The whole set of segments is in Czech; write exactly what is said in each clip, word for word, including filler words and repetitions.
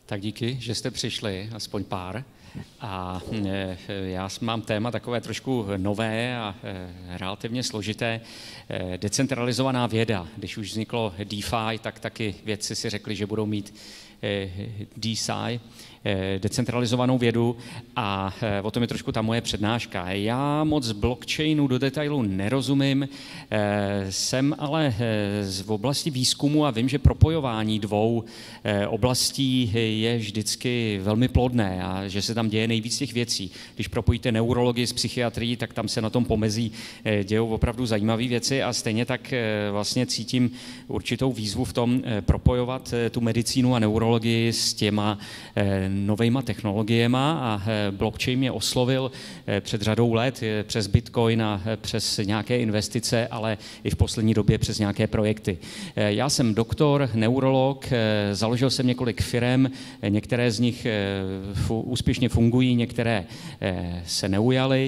Tak díky, že jste přišli, aspoň pár. A já mám téma takové trošku nové a relativně složité. Decentralizovaná věda. Když už vzniklo DeFi, tak taky vědci si řekli, že budou mít DeSci, decentralizovanou vědu, a o tom je trošku ta moje přednáška. Já moc blockchainu do detailu nerozumím, jsem ale v oblasti výzkumu a vím, že propojování dvou oblastí je vždycky velmi plodné a že se tam děje nejvíc těch věcí. Když propojíte neurologii s psychiatrií, tak tam se na tom pomezí dějou opravdu zajímavé věci a stejně tak vlastně cítím určitou výzvu v tom propojovat tu medicínu a neurologii s těma novejma technologiema, a blockchain mě oslovil před řadou let přes Bitcoin a přes nějaké investice, ale i v poslední době přes nějaké projekty. Já jsem doktor, neurolog, založil jsem několik firem, některé z nich úspěšně fungují, některé se neujaly.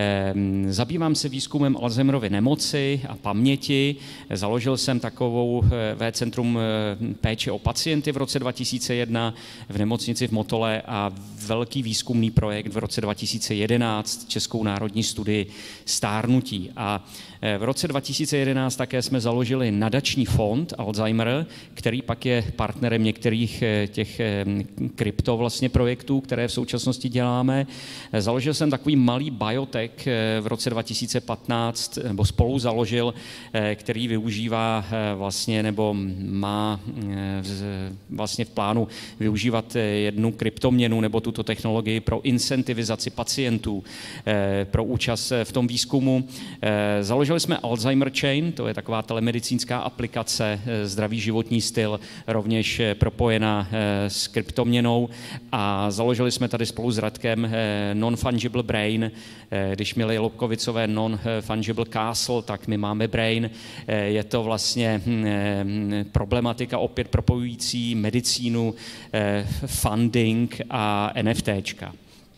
Zabývám se výzkumem Alzheimerovy nemoci a paměti. Založil jsem takovou V-centrum péče o pacienty v roce dva tisíce jedna v nemocnici v Motole a velký výzkumný projekt v roce dva tisíce jedenáct, Českou národní studii stárnutí. A v roce dva tisíce jedenáct také jsme založili nadační fond Alzheimer, který pak je partnerem některých těch krypto vlastně projektů, které v současnosti děláme. Založil jsem takový malý biotech v roce dva tisíce patnáct, nebo spolu založil, který využívá vlastně, nebo má vlastně v plánu využívat jednu kryptoměnu nebo tuto technologii pro incentivizaci pacientů, pro účast v tom výzkumu. Založili jsme Alzheimer Chain, to je taková telemedicínská aplikace, zdravý životní styl, rovněž propojená s kryptoměnou, a založili jsme tady spolu s Radkem Non-Fungible Brain. Když měli Lobkovicové Non-Fungible Castle, tak my máme Brain. Je to vlastně problematika opět propojující medicínu, funding a NFTčka.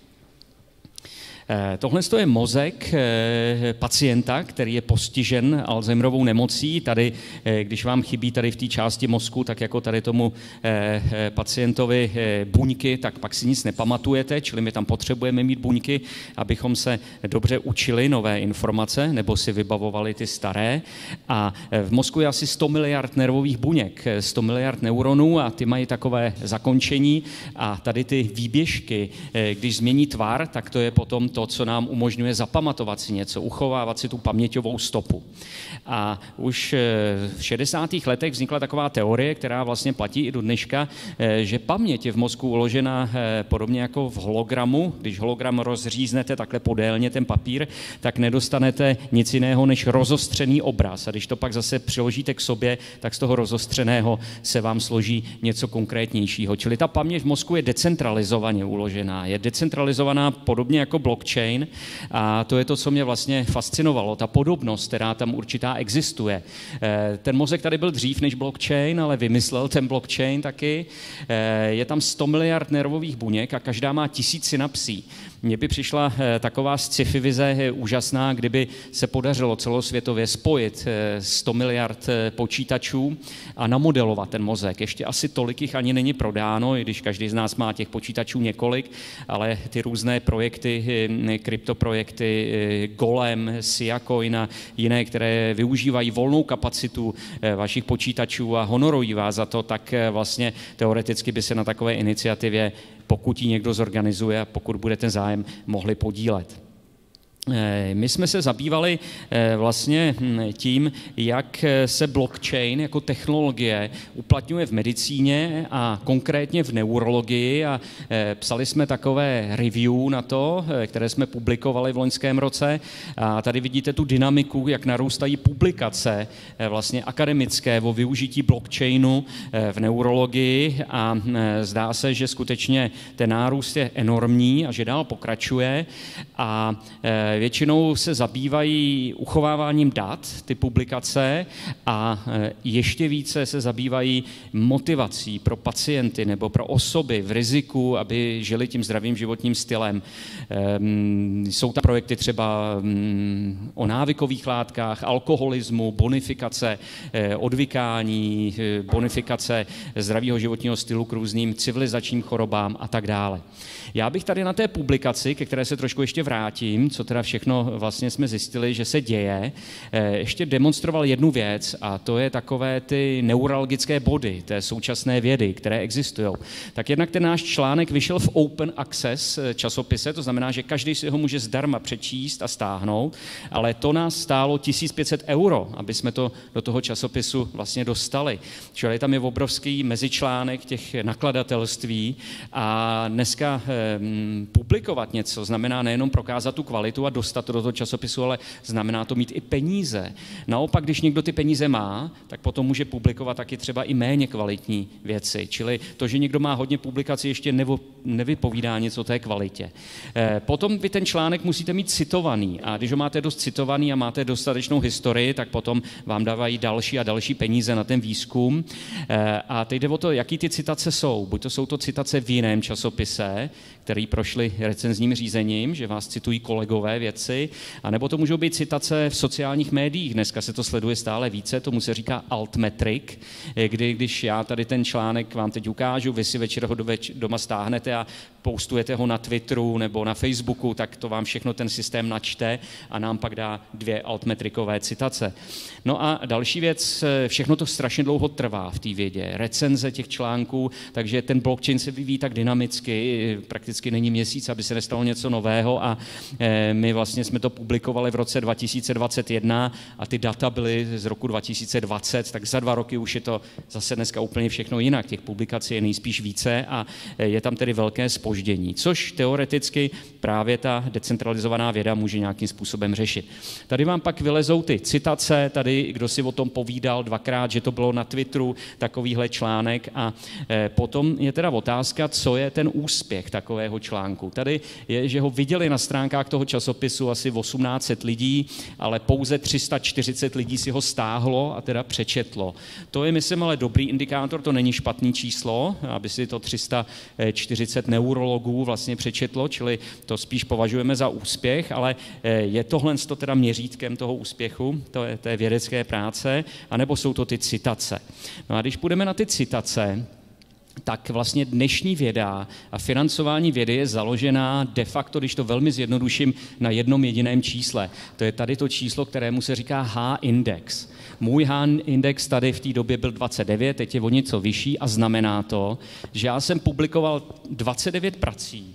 Tohle je mozek pacienta, který je postižen Alzheimerovou nemocí. Tady, když vám chybí tady v té části mozku, tak jako tady tomu pacientovi buňky, tak pak si nic nepamatujete, čili my tam potřebujeme mít buňky, abychom se dobře učili nové informace, nebo si vybavovali ty staré. A v mozku je asi sto miliard nervových buněk, sto miliard neuronů, a ty mají takové zakončení, a tady ty výběžky, když změní tvar, tak to je potom to, co nám umožňuje zapamatovat si něco, uchovávat si tu paměťovou stopu. A už v šedesátých letech vznikla taková teorie, která vlastně platí i do dneška, že paměť je v mozku uložena podobně jako v hologramu. Když hologram rozříznete takhle podélně ten papír, tak nedostanete nic jiného než rozostřený obraz. A když to pak zase přiložíte k sobě, tak z toho rozostřeného se vám složí něco konkrétnějšího. Čili ta paměť v mozku je decentralizovaně uložená. Je decentralizovaná podobně jako blockchain, a to je to, co mě vlastně fascinovalo, ta podobnost, která tam určitá existuje. Ten mozek tady byl dřív než blockchain, ale vymyslel ten blockchain taky. Je tam sto miliard nervových buněk a každá má tisíc synapsí. Mně by přišla taková sci-fi vize úžasná, kdyby se podařilo celosvětově spojit sto miliard počítačů a namodelovat ten mozek. Ještě asi tolik jich ani není prodáno, i když každý z nás má těch počítačů několik, ale ty různé projekty, kryptoprojekty, Golem, Siacoin a jiné, které využívají volnou kapacitu vašich počítačů a honorují vás za to, tak vlastně teoreticky by se na takové iniciativě, pokud ji někdo zorganizuje a pokud bude ten zájem, mohli podílet. My jsme se zabývali vlastně tím, jak se blockchain jako technologie uplatňuje v medicíně a konkrétně v neurologii, a psali jsme takové review na to, které jsme publikovali v loňském roce, a tady vidíte tu dynamiku, jak narůstají publikace vlastně akademické o využití blockchainu v neurologii, a zdá se, že skutečně ten nárůst je enormní a že dál pokračuje. A Většinou se zabývají uchováváním dat, ty publikace, a ještě více se zabývají motivací pro pacienty nebo pro osoby v riziku, aby žili tím zdravým životním stylem. Jsou tam projekty třeba o návykových látkách, alkoholismu, bonifikace, odvykání, bonifikace zdravého životního stylu k různým civilizačním chorobám a tak dále. Já bych tady na té publikaci, ke které se trošku ještě vrátím, co teda všechno vlastně jsme zjistili, že se děje, ještě demonstroval jednu věc, a to je takové ty neuralgické body té současné vědy, které existují. Tak jednak ten náš článek vyšel v open access časopise, to znamená, že každý si ho může zdarma přečíst a stáhnout, ale to nás stálo tisíc pět set euro, aby jsme to do toho časopisu vlastně dostali. Čili tam je obrovský mezičlánek těch nakladatelství a dneska publikovat něco znamená nejenom prokázat tu kvalitu a dostat to do toho časopisu, ale znamená to mít i peníze. Naopak, když někdo ty peníze má, tak potom může publikovat taky třeba i méně kvalitní věci. Čili to, že někdo má hodně publikací, ještě nevo, nevypovídá nic o té kvalitě. Potom vy ten článek musíte mít citovaný, a když ho máte dost citovaný a máte dostatečnou historii, tak potom vám dávají další a další peníze na ten výzkum. A teď jde o to, jaký ty citace jsou. Buď to jsou to citace v jiném časopise, který prošli recenzním řízením, že vás citují kolegové věci, anebo to můžou být citace v sociálních médiích. Dneska se to sleduje stále více, tomu se říká altmetric, kdy když já tady ten článek vám teď ukážu, vy si večer ho doma stáhnete a postujete ho na Twitteru nebo na Facebooku, tak to vám všechno ten systém načte a nám pak dá dvě altmetrikové citace. No a další věc, všechno to strašně dlouho trvá v té vědě, recenze těch článků, takže ten blockchain se vyvíjí tak dynamicky, prakticky není měsíc, aby se nestalo něco nového, a my vlastně jsme to publikovali v roce dva tisíce dvacet jedna a ty data byly z roku dva tisíce dvacet, tak za dva roky už je to zase dneska úplně všechno jinak. Těch publikací je nejspíš více a je tam tedy velké zpoždění, což teoreticky právě ta decentralizovaná věda může nějakým způsobem řešit. Tady vám pak vylezou ty citace, tady kdo si o tom povídal dvakrát, že to bylo na Twitteru, takovýhle článek, a potom je teda otázka, co je ten úspěch takového článku. Tady je, že ho viděli na stránkách toho časopisu asi osmnáct set lidí, ale pouze tři sta čtyřicet lidí si ho stáhlo a teda přečetlo. To je, myslím, ale dobrý indikátor, to není špatný číslo, aby si to tři sta čtyřicet neurologů vlastně přečetlo, čili to spíš považujeme za úspěch, ale je tohle to teda měřítkem toho úspěchu, to je té vědecké práce, anebo jsou to ty citace. No a když půjdeme na ty citace, tak vlastně dnešní věda a financování vědy je založená de facto, když to velmi zjednoduším, na jednom jediném čísle. To je tady to číslo, kterému se říká H-index. Můj H-index tady v té době byl dvacet devět, teď je o něco vyšší a znamená to, že já jsem publikoval dvacet devět prací,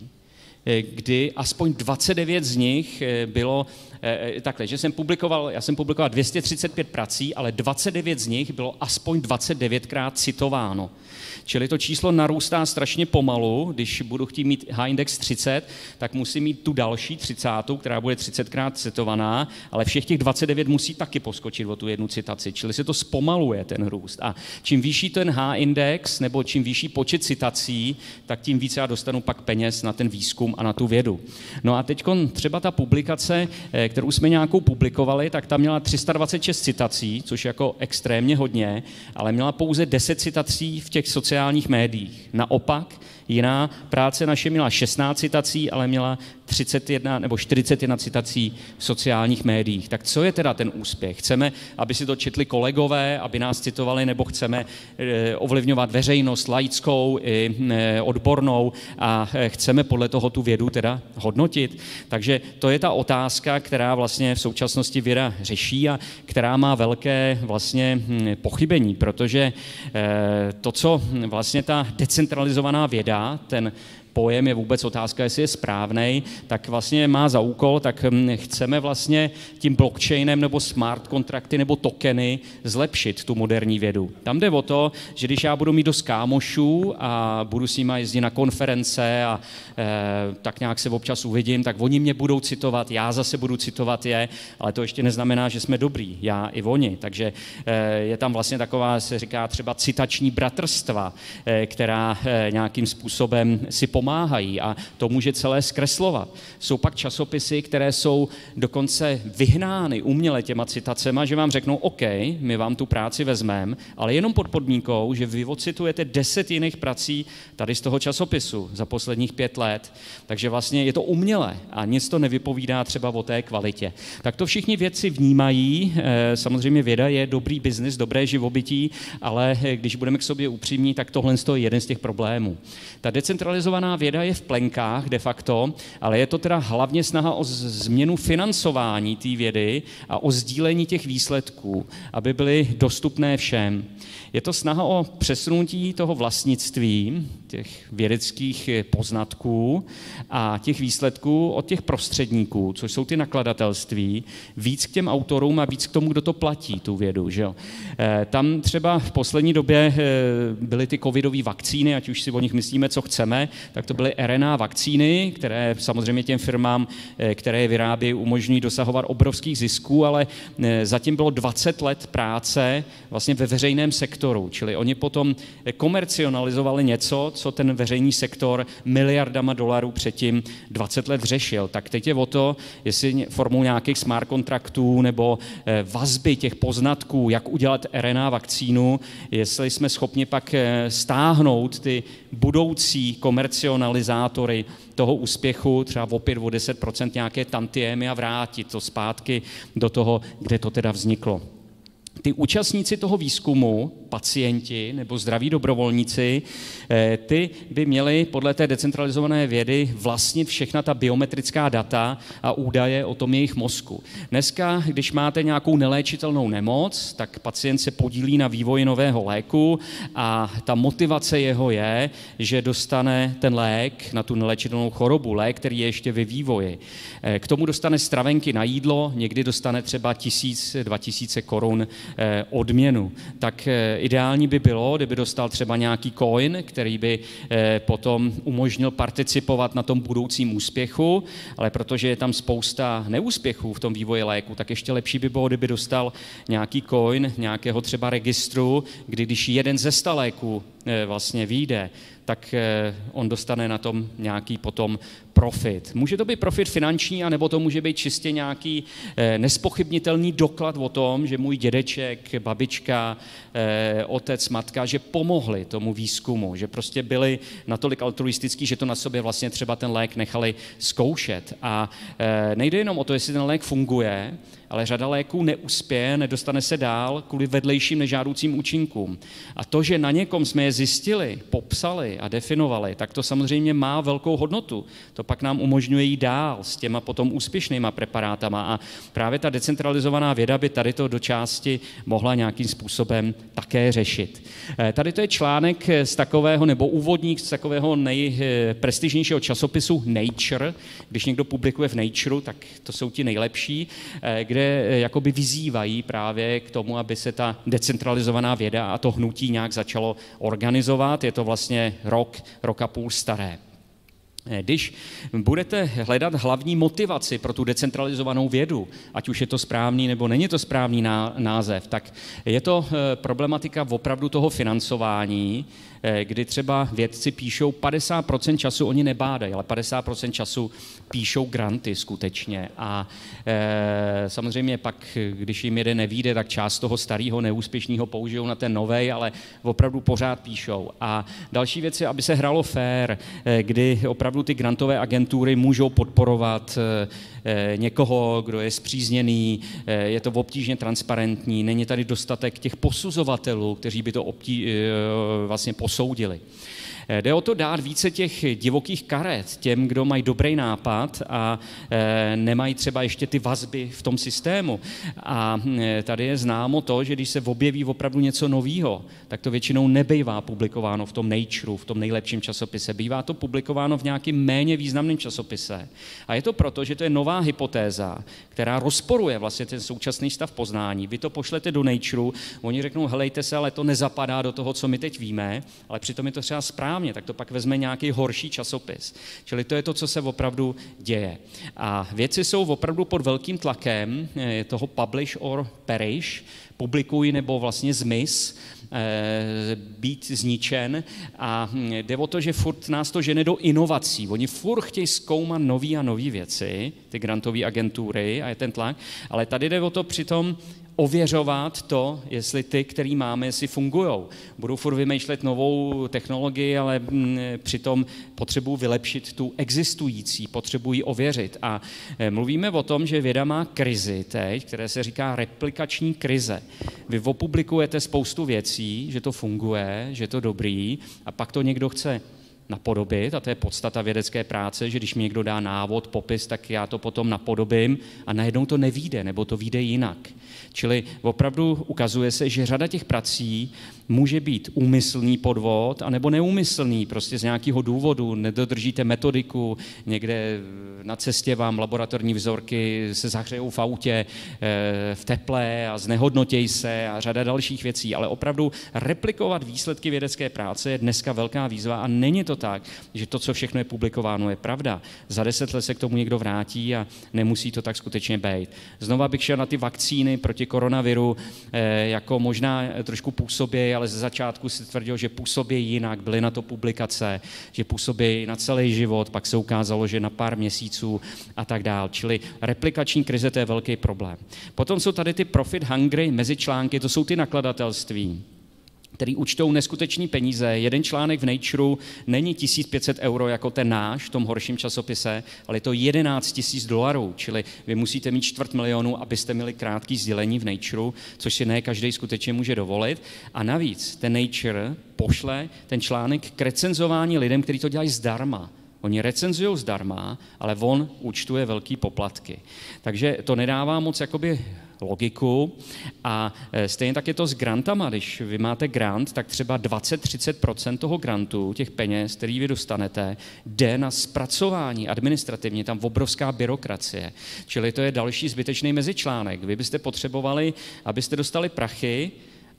kdy aspoň dvacet devět z nich bylo takhle, že jsem publikoval, já jsem publikoval dvě stě třicet pět prací, ale dvacet devět z nich bylo aspoň dvacet devětkrát citováno. Čili to číslo narůstá strašně pomalu, když budu chtít mít H-index třicet, tak musím mít tu další třicátou, která bude třicetkrát citovaná, ale všech těch dvacet devět musí taky poskočit o tu jednu citaci, čili se to zpomaluje ten růst. A čím vyšší ten H-index, nebo čím vyšší počet citací, tak tím více já dostanu pak peněz na ten výzkum a na tu vědu. No a teď třeba ta publikace, kterou jsme nějakou publikovali, tak ta měla tři sta dvacet šest citací, což je jako extrémně hodně, ale měla pouze deset citací v těch sociálních médiích. Naopak, jiná práce naše měla šestnáct citací, ale měla třicet jedna nebo čtyřicet jedna citací v sociálních médiích. Tak co je teda ten úspěch? Chceme, aby si to četli kolegové, aby nás citovali, nebo chceme ovlivňovat veřejnost laickou i odbornou a chceme podle toho tu vědu teda hodnotit? Takže to je ta otázka, která vlastně v současnosti věda řeší a která má velké vlastně pochybení, protože to, co vlastně ta decentralizovaná věda, ten pojem je vůbec otázka, jestli je správnej, tak vlastně má za úkol, tak chceme vlastně tím blockchainem nebo smart kontrakty nebo tokeny zlepšit tu moderní vědu. Tam jde o to, že když já budu mít dost kámošů a budu s nimi jezdit na konference a e, tak nějak se občas uvidím, tak oni mě budou citovat, já zase budu citovat je, ale to ještě neznamená, že jsme dobrý, já i oni. Takže e, je tam vlastně taková, se říká třeba citační bratrstva, e, která e, nějakým způsobem si pomáhá pomáhají a to může celé zkreslovat. Jsou pak časopisy, které jsou dokonce vyhnány uměle těma citacema, že vám řeknou, OK, my vám tu práci vezmeme, ale jenom pod podmínkou, že vy ocitujete deset jiných prací tady z toho časopisu za posledních pět let. Takže vlastně je to uměle a nic to nevypovídá třeba o té kvalitě. Tak to všichni vědci vnímají. Samozřejmě věda je dobrý biznis, dobré živobytí, ale když budeme k sobě upřímní, tak tohle je jeden z těch problémů. Ta decentralizovaná věda je v plenkách de facto, ale je to teda hlavně snaha o změnu financování té vědy a o sdílení těch výsledků, aby byly dostupné všem. Je to snaha o přesunutí toho vlastnictví, těch vědeckých poznatků a těch výsledků od těch prostředníků, což jsou ty nakladatelství, víc k těm autorům a víc k tomu, kdo to platí, tu vědu. Že jo? Tam třeba v poslední době byly ty covidové vakcíny, ať už si o nich myslíme, co chceme, tak to byly R N A vakcíny, které samozřejmě těm firmám, které je vyrábějí, umožňují dosahovat obrovských zisků, ale zatím bylo dvacet let práce vlastně ve veřejném sektoru, čili oni potom komercionalizovali něco, co ten veřejný sektor miliardama dolarů předtím dvacet let řešil. Tak teď je o to, jestli formou nějakých smart kontraktů nebo vazby těch poznatků, jak udělat R N A vakcínu, jestli jsme schopni pak stáhnout ty budoucí komercionalizátory toho úspěchu, třeba o pět, o deset procent nějaké tantiemy a vrátit to zpátky do toho, kde to teda vzniklo. Ty účastníci toho výzkumu, pacienti nebo zdraví dobrovolníci, ty by měli podle té decentralizované vědy vlastnit všechna ta biometrická data a údaje o tom jejich mozku. Dneska, když máte nějakou neléčitelnou nemoc, tak pacient se podílí na vývoji nového léku a ta motivace jeho je, že dostane ten lék na tu neléčitelnou chorobu, lék, který je ještě ve vývoji. K tomu dostane stravenky na jídlo, někdy dostane třeba tisíc, dva tisíce korun odměnu. Tak ideální by bylo, kdyby dostal třeba nějaký coin, který by potom umožnil participovat na tom budoucím úspěchu, ale protože je tam spousta neúspěchů v tom vývoji léku, tak ještě lepší by bylo, kdyby dostal nějaký coin, nějakého třeba registru, kdy když jeden ze sta léků vlastně vyjde, tak on dostane na tom nějaký potom profit. Může to být profit finanční, anebo to může být čistě nějaký nespochybnitelný doklad o tom, že můj dědeček, babička, otec, matka, že pomohli tomu výzkumu, že prostě byli natolik altruistický, že to na sobě vlastně třeba ten lék nechali zkoušet. A nejde jenom o to, jestli ten lék funguje, ale řada léků neuspěje, nedostane se dál kvůli vedlejším nežádoucím účinkům. A to, že na někom jsme je zjistili, popsali a definovali, tak to samozřejmě má velkou hodnotu. To pak nám umožňuje jít dál s těma potom úspěšnýma preparátama a právě ta decentralizovaná věda by tady to do části mohla nějakým způsobem také řešit. Tady to je článek z takového, nebo úvodník z takového nejprestižnějšího časopisu Nature. Když někdo publikuje v Nature, tak to jsou ti nejlepší, kde jakoby vyzývají právě k tomu, aby se ta decentralizovaná věda a to hnutí nějak začalo organizovat. Je to vlastně rok, rok a půl staré. Když budete hledat hlavní motivaci pro tu decentralizovanou vědu, ať už je to správný nebo není to správný název, tak je to problematika opravdu toho financování, kdy třeba vědci píšou padesát procent času, oni nebádají, ale padesát procent času píšou granty skutečně. A e, samozřejmě pak, když jim jeden nevyjde, tak část toho starého neúspěšného použijou na ten novej, ale opravdu pořád píšou. A další věc je, aby se hrálo fair, kdy opravdu ty grantové agentury můžou podporovat e, někoho, kdo je spřízněný, e, je to obtížně transparentní, není tady dostatek těch posuzovatelů, kteří by to obtí, e, vlastně posoudili. Jde o to dát více těch divokých karet těm, kdo mají dobrý nápad a e, nemají třeba ještě ty vazby v tom systému. A e, tady je známo to, že když se objeví opravdu něco nového, tak to většinou nebývá publikováno v tom Nature, v tom nejlepším časopise. Bývá to publikováno v nějakém méně významném časopise. A je to proto, že to je nová hypotéza, která rozporuje vlastně ten současný stav poznání. Vy to pošlete do Nature, oni řeknou, helejte se, ale to nezapadá do toho, co my teď víme, ale přitom je to třeba správně, tak to pak vezme nějaký horší časopis. Čili to je to, co se opravdu děje. A věci jsou opravdu pod velkým tlakem toho publish or perish, publikuj nebo vlastně zmiz. být zničen a jde o to, že furt nás to žene do inovací. Oni furt chtějí zkoumat nový a nový věci, ty grantové agentury a je ten tlak, ale tady jde o to přitom ověřovat to, jestli ty, který máme, jestli fungujou. Budou furt vymýšlet novou technologii, ale m, přitom potřebují vylepšit tu existující, potřebují ověřit. A e, mluvíme o tom, že věda má krizi teď, které se říká replikační krize. Vy opublikujete spoustu věcí, že to funguje, že je to dobrý, a pak to někdo chce napodobit, a to je podstata vědecké práce, že když mi někdo dá návod, popis, tak já to potom napodobím a najednou to nevyjde, nebo to vyjde jinak. Čili opravdu ukazuje se, že řada těch prací může být úmyslný podvod, anebo neúmyslný, prostě z nějakého důvodu, nedodržíte metodiku, někde na cestě vám laboratorní vzorky se zahřejou v autě v teple a znehodnotěj se a řada dalších věcí, ale opravdu replikovat výsledky vědecké práce je dneska velká výzva a není to tak, že to, co všechno je publikováno, je pravda. Za deset let se k tomu někdo vrátí a nemusí to tak skutečně být. Znova bych šel na ty vakcíny proti koronaviru, jako možná trošku působí, ale ze začátku si tvrdil, že působí jinak, byly na to publikace, že působí na celý život, pak se ukázalo, že na pár měsíců a tak dál. Čili replikační krize, to je velký problém. Potom jsou tady ty profit hungry mezičlánky, to jsou ty nakladatelství, který účtou neskutečný peníze. Jeden článek v Nature není tisíc pět set euro jako ten náš v tom horším časopise, ale je to jedenáct tisíc dolarů, čili vy musíte mít čtvrt milionu, abyste měli krátký sdělení v Nature, což si ne každý skutečně může dovolit. A navíc ten Nature pošle ten článek k recenzování lidem, kteří to dělají zdarma. Oni recenzují zdarma, ale on účtuje velký poplatky. Takže to nedává moc jakoby logiku a stejně tak je to s grantama. Když vy máte grant, tak třeba dvacet až třicet procent toho grantu, těch peněz, který vy dostanete, jde na zpracování administrativně, tam obrovská byrokracie. Čili to je další zbytečný mezičlánek. Vy byste potřebovali, abyste dostali prachy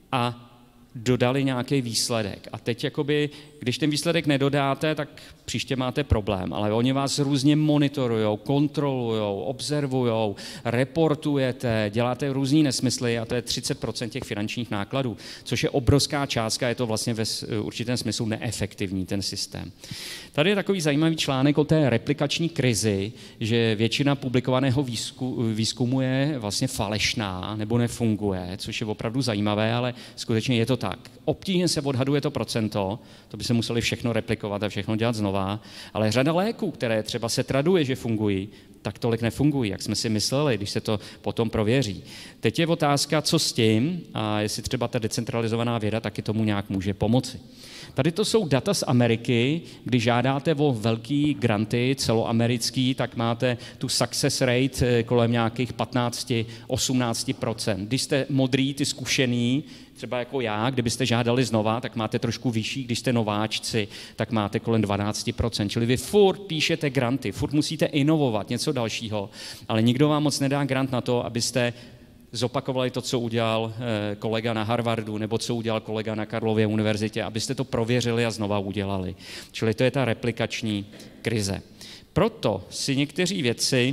a dodali nějaký výsledek. A teď, jakoby, když ten výsledek nedodáte, tak příště máte problém, ale oni vás různě monitorujou, kontrolujou, observujou, reportujete, děláte různý nesmysly a to je třicet procent těch finančních nákladů, což je obrovská částka, je to vlastně ve určitém smyslu neefektivní ten systém. Tady je takový zajímavý článek o té replikační krizi, že většina publikovaného výzkumu je vlastně falešná nebo nefunguje, což je opravdu zajímavé, ale skutečně je to tak. Obtížně se odhaduje to procento, to by se museli všechno replikovat a všechno dělat znova, ale řada léků, které třeba se traduje, že fungují, tak tolik nefungují, jak jsme si mysleli, když se to potom prověří. Teď je otázka, co s tím a jestli třeba ta decentralizovaná věda taky tomu nějak může pomoci. Tady to jsou data z Ameriky, když žádáte o velký granty celoamerický, tak máte tu success rate kolem nějakých patnáct až osmnáct procent. Když jste modrý, ty zkušený, třeba jako já, kdybyste žádali znova, tak máte trošku vyšší, když jste nováčci, tak máte kolem dvanáct procent. Čili vy furt píšete granty, furt musíte inovovat něco dalšího, ale nikdo vám moc nedá grant na to, abyste zopakovali to, co udělal kolega na Harvardu nebo co udělal kolega na Karlově univerzitě, abyste to prověřili a znova udělali. Čili to je ta replikační krize. Proto si někteří vědci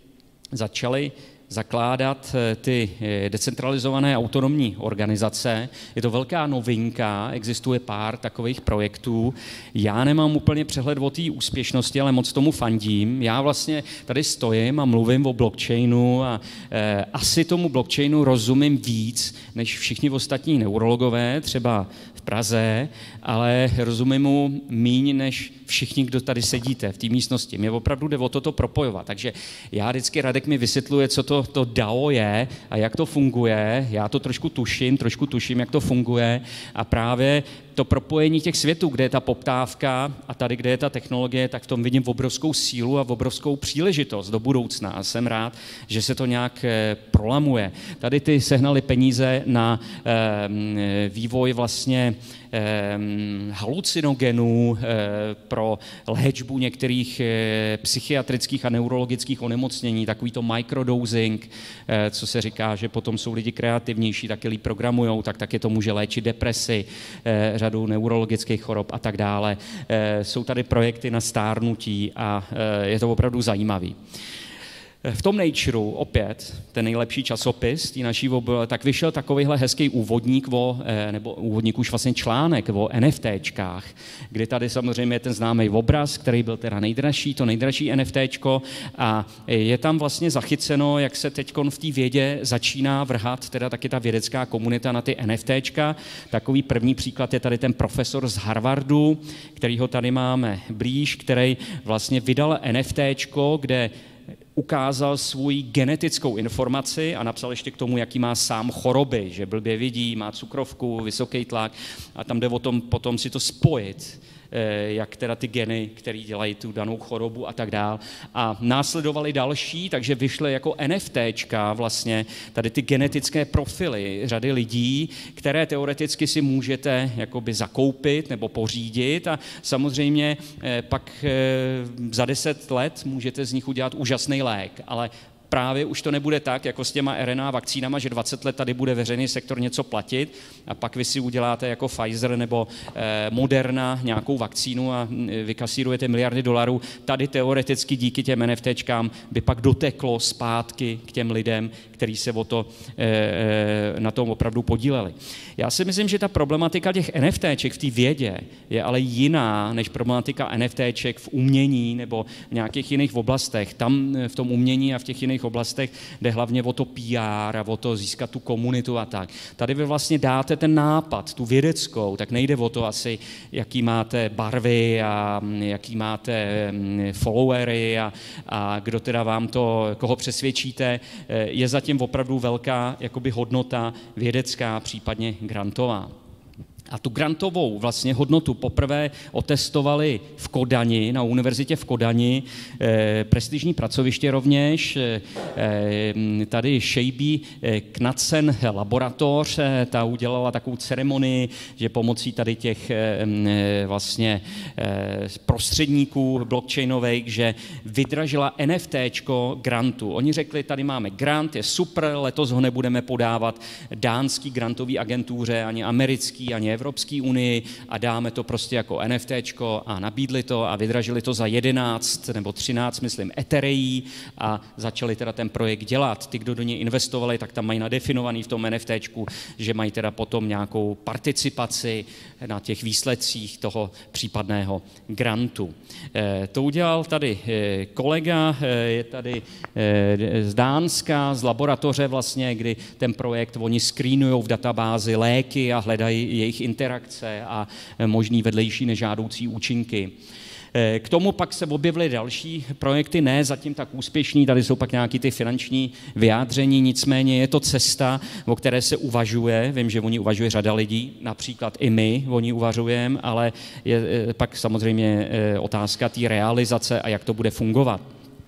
začali zakládat ty decentralizované autonomní organizace. Je to velká novinka, existuje pár takových projektů. Já nemám úplně přehled o té úspěšnosti, ale moc tomu fandím. Já vlastně tady stojím a mluvím o blockchainu a e, asi tomu blockchainu rozumím víc, než všichni ostatní neurologové, třeba v Praze, ale rozumím mu míň, než všichni, kdo tady sedíte v té místnosti. Mě opravdu jde o toto propojovat. Takže já vždycky Radek mi vysvětluje, co to, to D A O je a jak to funguje. Já to trošku tuším, trošku tuším, jak to funguje a právě to propojení těch světů, kde je ta poptávka a tady, kde je ta technologie, tak v tom vidím obrovskou sílu a obrovskou příležitost do budoucna. A jsem rád, že se to nějak prolamuje. Tady ty sehnali peníze na eh, vývoj vlastně eh, halucinogenů eh, pro léčbu některých eh, psychiatrických a neurologických onemocnění, takový to microdosing, eh, co se říká, že potom jsou lidi kreativnější, taky líp programujou, tak taky to může léčit depresi, eh, řadu neurologických chorob a tak dále. E, jsou tady projekty na stárnutí a e, je to opravdu zajímavý. V tom Natureu, opět, ten nejlepší časopis, tý naší obl, tak vyšel takovýhle hezký úvodník, o, nebo úvodník už vlastně článek o NFTčkách, kdy tady samozřejmě je ten známý obraz, který byl teda nejdražší, to nejdražší NFTčko a je tam vlastně zachyceno, jak se teďkon v té vědě začíná vrhat teda taky ta vědecká komunita na ty NFTčka. Takový první příklad je tady ten profesor z Harvardu, kterýho tady máme blíž, který vlastně vydal NFTčko, kde ukázal svou genetickou informaci a napsal ještě k tomu, jaký má sám choroby, že blbě vidí, má cukrovku, vysoký tlak a tam jde o tom potom si to spojit, jak teda ty geny, které dělají tu danou chorobu a tak dál. A následovali další, takže vyšly jako NFTčka vlastně tady ty genetické profily řady lidí, které teoreticky si můžete jakoby zakoupit nebo pořídit a samozřejmě pak za deset let můžete z nich udělat úžasný lék, ale právě už to nebude tak, jako s těma R N A vakcínama, že dvacet let tady bude veřejný sektor něco platit a pak vy si uděláte jako Pfizer nebo eh, Moderna nějakou vakcínu a vykasírujete miliardy dolarů. Tady teoreticky díky těm NFTčkám by pak doteklo zpátky k těm lidem, kteří se o to, eh, na tom opravdu podíleli. Já si myslím, že ta problematika těch NFTček v té vědě je ale jiná než problematika NFTček v umění nebo v nějakých jiných oblastech. Tam v tom umění a v těch jiných oblastech jde hlavně o to P R a o to získat tu komunitu a tak. Tady vy vlastně dáte ten nápad, tu vědeckou, tak nejde o to asi, jaký máte barvy a jaký máte followery a, a kdo teda vám to, koho přesvědčíte, je zatím opravdu velká jakoby hodnota vědecká, případně grantová. A tu grantovou vlastně hodnotu poprvé otestovali v Kodani, na univerzitě v Kodani, eh, prestižní pracoviště rovněž, eh, tady Šejbí eh, Knudsen laboratoř, eh, ta udělala takovou ceremonii, že pomocí tady těch eh, vlastně eh, prostředníků blockchainových, že vydražila NFTčko grantu. Oni řekli, tady máme grant, je super, letos ho nebudeme podávat dánský grantový agentuře, ani americký, ani Evropské unii a dáme to prostě jako NFTčko a nabídli to a vydražili to za jedenáct nebo třináct, myslím, etereí a začali teda ten projekt dělat. Ty, kdo do něj investovali, tak tam mají nadefinovaný v tom NFTčku, že mají teda potom nějakou participaci na těch výsledcích toho případného grantu. E, to udělal tady e, kolega, e, je tady e, z Dánska, z laboratoře vlastně, kdy ten projekt, oni screenujou v databázi léky a hledají jejich interakce a možný vedlejší nežádoucí účinky. K tomu pak se objevily další projekty, ne zatím tak úspěšný, tady jsou pak nějaké ty finanční vyjádření, nicméně je to cesta, o které se uvažuje, vím, že o ní uvažuje řada lidí, například i my o ní uvažujeme, ale je pak samozřejmě otázka té realizace a jak to bude fungovat.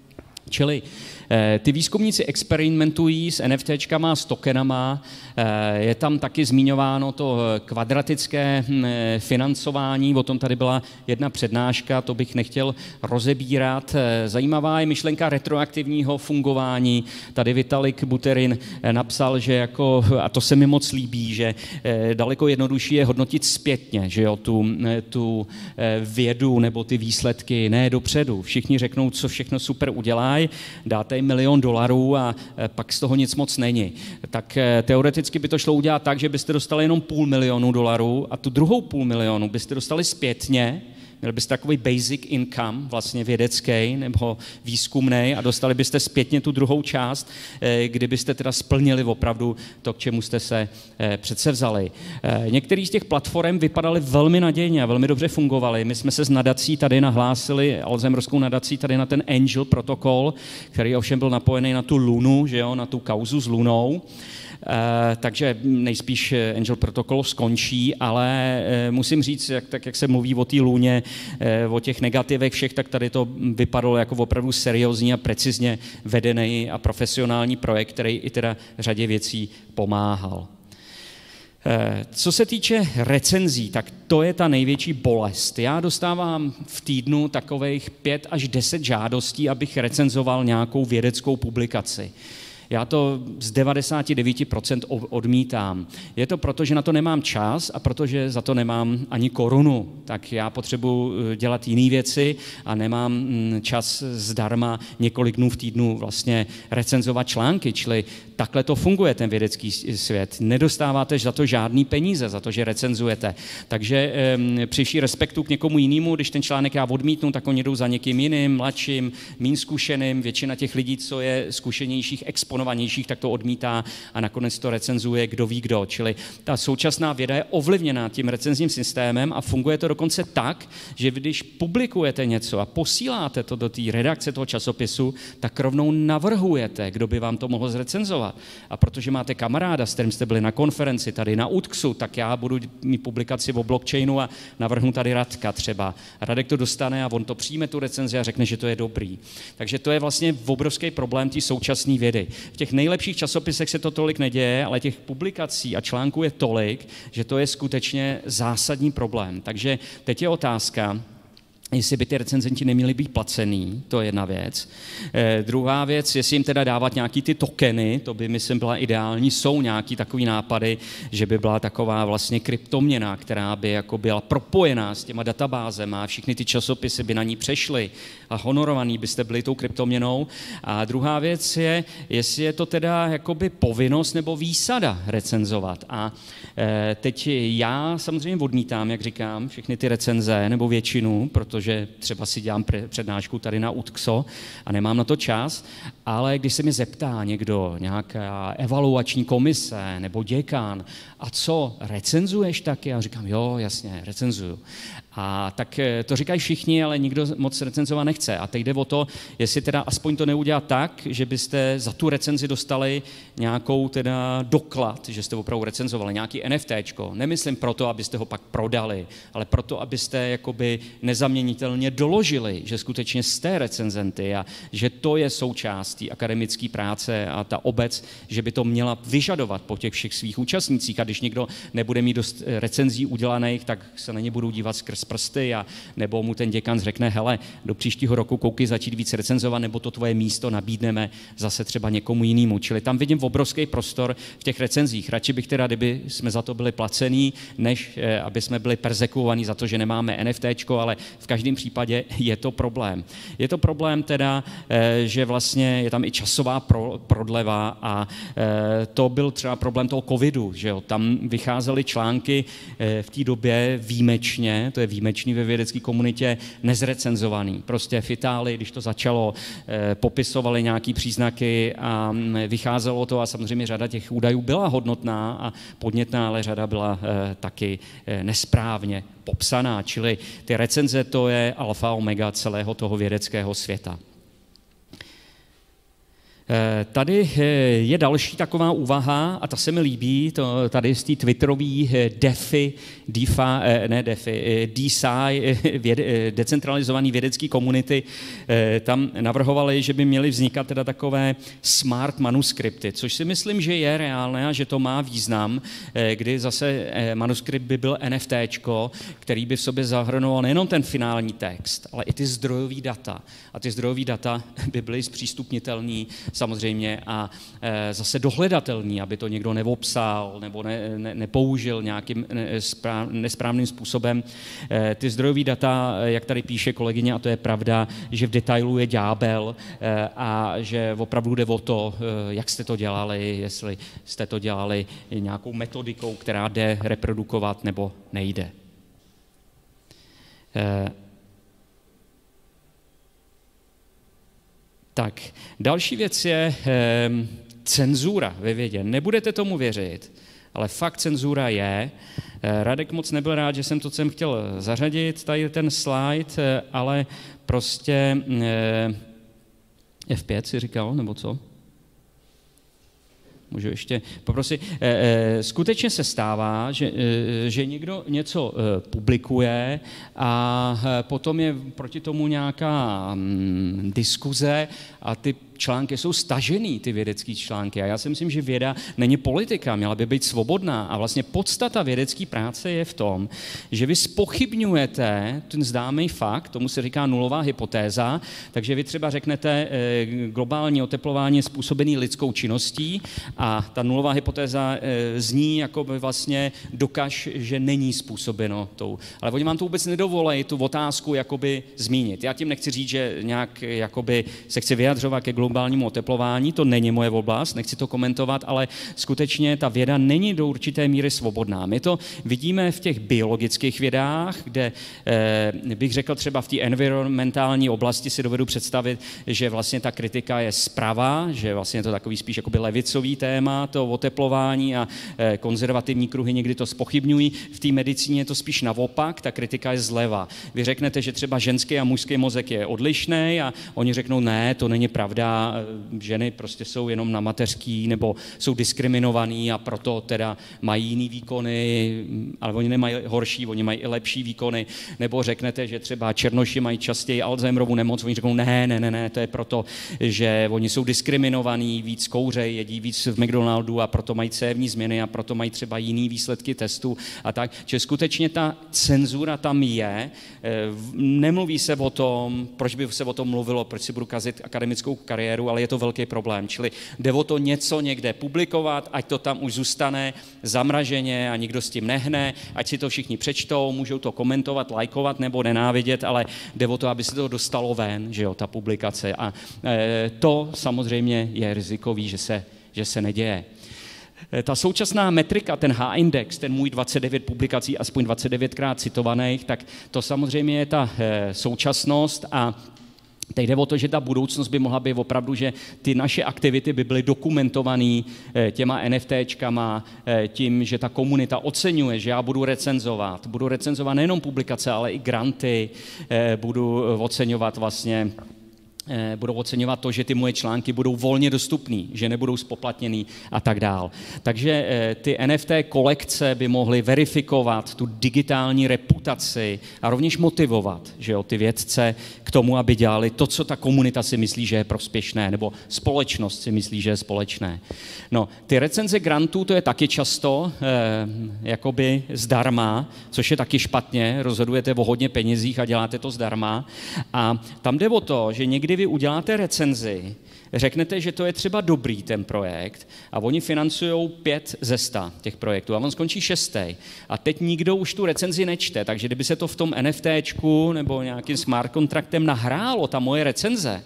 Čili ty výzkumníci experimentují s NFTčkama, s tokenama, je tam taky zmiňováno to kvadratické financování, o tom tady byla jedna přednáška, to bych nechtěl rozebírat. Zajímavá je myšlenka retroaktivního fungování. Tady Vitalik Buterin napsal, že jako, a to se mi moc líbí, že daleko jednodušší je hodnotit zpětně, že jo, tu, tu vědu nebo ty výsledky, ne dopředu. Všichni řeknou, co všechno super udělají, dáte milion dolarů a pak z toho nic moc není. Tak teoreticky by to šlo udělat tak, že byste dostali jenom půl milionu dolarů a tu druhou půl milionu byste dostali zpětně, měli byste takový basic income, vlastně vědecký nebo výzkumný a dostali byste zpětně tu druhou část, kdybyste teda splnili opravdu to, k čemu jste se předsevzali. Některý z těch platform vypadaly velmi nadějně a velmi dobře fungovaly. My jsme se s nadací tady nahlásili, Alzheimerskou nadací tady na ten Angel protokol, který ovšem byl napojený na tu Lunu, že jo, na tu kauzu s Lunou. Uh, takže nejspíš Angel Protocol skončí, ale uh, musím říct, jak, tak jak se mluví o té Luně, uh, o těch negativech všech, tak tady to vypadalo jako opravdu seriózní a precizně vedený a profesionální projekt, který i teda řadě věcí pomáhal. Co se týče recenzí, tak to je ta největší bolest. Já dostávám v týdnu takových pět až deset žádostí, abych recenzoval nějakou vědeckou publikaci. Já to z devadesát devět procent odmítám. Je to proto, že na to nemám čas a protože za to nemám ani korunu. Tak já potřebuji dělat jiné věci a nemám čas zdarma několik dnů v týdnu vlastně recenzovat články, čili takhle to funguje, ten vědecký svět. Nedostáváte za to žádný peníze, za to, že recenzujete. Takže eh, při vší respektu k někomu jinému, když ten článek já odmítnu, tak oni jdou za někým jiným, mladším, míň zkušeným. Většina těch lidí, co je zkušenějších, exponovanějších, tak to odmítá a nakonec to recenzuje kdo ví kdo. Čili ta současná věda je ovlivněná tím recenzním systémem a funguje to dokonce tak, že když publikujete něco a posíláte to do té redakce toho časopisu, tak rovnou navrhujete, kdo by vám to mohl zrecenzovat. A protože máte kamaráda, s kterým jste byli na konferenci tady na UTXu, tak já budu mít publikaci o blockchainu a navrhnu tady Radka třeba. Radek to dostane a on to přijme tu recenzi a řekne, že to je dobrý. Takže to je vlastně obrovský problém té současné vědy. V těch nejlepších časopisech se to tolik neděje, ale těch publikací a článků je tolik, že to je skutečně zásadní problém. Takže teď je otázka, jestli by ty recenzenti neměli být placený, to je jedna věc. Eh, druhá věc, jestli jim teda dávat nějaký ty tokeny, to by, myslím, byla ideální. Jsou nějaký takový nápady, že by byla taková vlastně kryptoměna, která by jako byla propojená s těma databázema a všechny ty časopisy by na ní přešly a honorovaný byste byli tou kryptoměnou. A druhá věc je, jestli je to teda jakoby povinnost nebo výsada recenzovat. A eh, teď já samozřejmě odmítám, jak říkám, všechny ty recenze nebo většinu, protože protože třeba si dělám přednášku tady na UTXO a nemám na to čas, ale když se mě zeptá někdo, nějaká evaluační komise nebo děkan, a co, recenzuješ taky? Já říkám, jo, jasně, recenzuju. A tak to říkají všichni, ale nikdo moc recenzovat nechce. A teď jde o to, jestli teda aspoň to neudělat tak, že byste za tu recenzi dostali nějakou teda doklad, že jste opravdu recenzovali, nějaký NFTčko. Nemyslím proto, abyste ho pak prodali, ale proto, abyste jakoby nezaměnitelně doložili, že skutečně jste recenzenty a že to je součástí akademické práce a ta obec, že by to měla vyžadovat po těch všech svých účastnících. A když někdo nebude mít dost recenzí udělaných, tak se na ně budou dívat skrz prsty a nebo mu ten děkan řekne, hele, do příštího roku koukej začít víc recenzovat, nebo to tvoje místo nabídneme zase třeba někomu jinému. Čili tam vidím obrovský prostor v těch recenzích. Radši bych teda, kdyby jsme za to byli placení, než eh, aby jsme byli perzekuovaní za to, že nemáme NFTčko, ale v každém případě je to problém. Je to problém teda, eh, že vlastně je tam i časová pro, prodleva a eh, to byl třeba problém toho covidu, že jo, tam vycházely články eh, v té době výjimečně, to je výjimečný ve vědecké komunitě, nezrecenzovaný. Prostě v Itálii, když to začalo, eh, popisovali nějaký příznaky a vycházelo to a samozřejmě řada těch údajů byla hodnotná a podnětná, ale řada byla eh, taky eh, nesprávně popsaná. Čili ty recenze to je alfa omega celého toho vědeckého světa. Tady je další taková úvaha, a ta se mi líbí, to tady z té twitterový DeFi, DeFi, ne DeFi, DeSci, věd, decentralizovaný vědecký komunity, tam navrhovali, že by měly vznikat teda takové smart manuskripty, což si myslím, že je reálné a že to má význam, kdy zase manuskript by byl NFTčko, který by v sobě zahrnoval nejenom ten finální text, ale i ty zdrojový data. A ty zdrojový data by byly zpřístupnitelný samozřejmě a e, zase dohledatelný, aby to někdo neopsal nebo ne, ne, nepoužil nějakým správ, nesprávným způsobem. E, ty zdrojové data, jak tady píše kolegyně, a to je pravda, že v detailu je ďábel e, a že opravdu jde o to, e, jak jste to dělali, jestli jste to dělali nějakou metodikou, která jde reprodukovat nebo nejde. E, Tak, další věc je eh, cenzura ve vědě. Nebudete tomu věřit, ale fakt cenzura je. Eh, Radek moc nebyl rád, že jsem to sem chtěl zařadit, tady ten slide, eh, ale prostě eh, F pět si říkal, nebo co? Můžu ještě poprosit. Skutečně se stává, že, že někdo něco publikuje a potom je proti tomu nějaká diskuze a ty články jsou stažený, ty vědecké články. A já si myslím, že věda není politika, měla by být svobodná. A vlastně podstata vědecké práce je v tom, že vy zpochybňujete ten známý fakt, tomu se říká nulová hypotéza, takže vy třeba řeknete, globální oteplování je způsobený lidskou činností a ta nulová hypotéza zní, jako by vlastně dokaž, že není způsobeno tou. Ale oni vám to vůbec nedovolí, tu otázku jakoby zmínit. Já tím nechci říct, že nějak jakoby se chci vyjadřovat ke globálnímu oteplování, to není moje oblast, nechci to komentovat, ale skutečně ta věda není do určité míry svobodná. My to vidíme v těch biologických vědách, kde eh, bych řekl třeba v té environmentální oblasti si dovedu představit, že vlastně ta kritika je zprava, že vlastně je to takový spíš jakoby levicový téma, to oteplování a eh, konzervativní kruhy někdy to zpochybňují. V té medicíně je to spíš naopak, ta kritika je zleva. Vy řeknete, že třeba ženský a mužský mozek je odlišný a oni řeknou, ne, to není pravda, ženy prostě jsou jenom na mateřský nebo jsou diskriminovaný a proto teda mají jiný výkony, ale oni nemají horší, oni mají i lepší výkony. Nebo řeknete, že třeba černoši mají častěji Alzheimerovu nemoc, oni řeknou, ne, ne, ne, ne, to je proto, že oni jsou diskriminovaní, víc kouřej, jedí víc v McDonaldu a proto mají cévní změny a proto mají třeba jiný výsledky testů a tak. Čiže skutečně ta cenzura tam je, nemluví se o tom, proč by se o tom mluvilo, proč si budu kazit akademickou kariéru, ale je to velký problém. Čili jde o to něco někde publikovat, ať to tam už zůstane zamraženě a nikdo s tím nehne, ať si to všichni přečtou, můžou to komentovat, lajkovat nebo nenávidět, ale jde o to, aby se to dostalo ven, že jo, ta publikace. A e, to samozřejmě je rizikový, že se, že se neděje. Ta současná metrika, ten H-index, ten můj dvacet devět publikací, aspoň dvacet devětkrát citovaných, tak to samozřejmě je ta e, současnost a teď jde o to, že ta budoucnost by mohla být opravdu, že ty naše aktivity by byly dokumentované těma NFTčkama, tím, že ta komunita oceňuje, že já budu recenzovat. Budu recenzovat nejenom publikace, ale i granty, budu oceňovat vlastně budou oceňovat to, že ty moje články budou volně dostupný, že nebudou spoplatněný a tak dál. Takže ty N F T kolekce by mohly verifikovat tu digitální reputaci a rovněž motivovat, že jo, ty vědce k tomu, aby dělali to, co ta komunita si myslí, že je prospěšné, nebo společnost si myslí, že je společné. No, ty recenze grantů, to je taky často eh, jakoby zdarma, což je taky špatně, rozhodujete o hodně penězích a děláte to zdarma. A tam jde o to, že někdy vy uděláte recenzi, řeknete, že to je třeba dobrý ten projekt a oni financují pět ze sta těch projektů a on skončí šestý. A teď nikdo už tu recenzi nečte, takže kdyby se to v tom NFTčku nebo nějakým smart kontraktem nahrálo, ta moje recenze,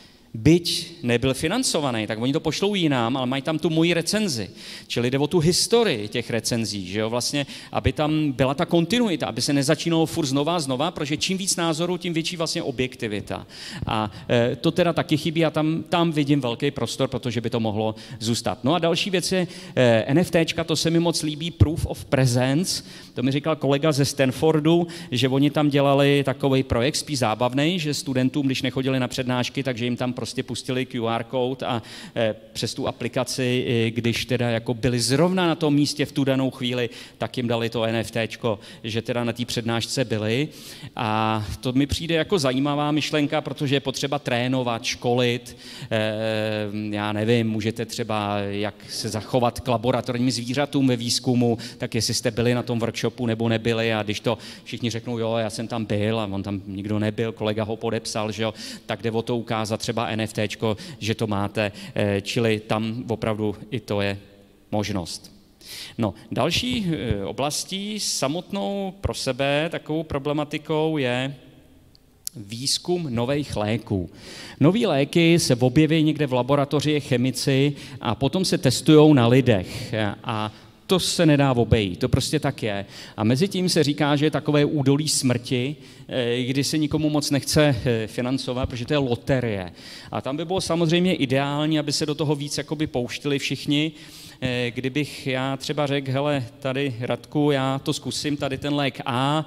byť nebyl financovaný, tak oni to pošlou jinam, ale mají tam tu moji recenzi. Čili jde o tu historii těch recenzí, že jo, vlastně, aby tam byla ta kontinuita, aby se nezačínalo furt znova a znova, protože čím víc názorů, tím větší vlastně objektivita. A e, to teda taky chybí a tam, tam vidím velký prostor, protože by to mohlo zůstat. No a další věc je e, NFTčka, to se mi moc líbí, Proof of Presence, to mi říkal kolega ze Stanfordu, že oni tam dělali takový projekt spíš zábavný, že studentům, když nechodili na přednášky, takže jim tam prostě pustili Q R kód a e, přes tu aplikaci, e, když teda jako byli zrovna na tom místě v tu danou chvíli, tak jim dali to NFTčko, že teda na té přednášce byli. A to mi přijde jako zajímavá myšlenka, protože je potřeba trénovat, školit, e, já nevím, můžete třeba jak se zachovat k laboratorním zvířatům ve výzkumu, tak jestli jste byli na tom workshopu nebo nebyli a když to všichni řeknou, jo, já jsem tam byl a on tam nikdo nebyl, kolega ho podepsal, že jo, tak jde o to ukázat třeba NFTčko, že to máte, čili tam opravdu i to je možnost. No, další oblastí samotnou pro sebe takovou problematikou je výzkum nových léků. Nový léky se objeví někde v laboratoři chemici a potom se testují na lidech a to se nedá obejít, to prostě tak je. A mezi tím se říká, že je takové údolí smrti, kdy se nikomu moc nechce financovat, protože to je loterie. A tam by bylo samozřejmě ideální, aby se do toho víc jakoby pouštili všichni, kdybych já třeba řekl, hele, tady Radku, já to zkusím, tady ten lék A,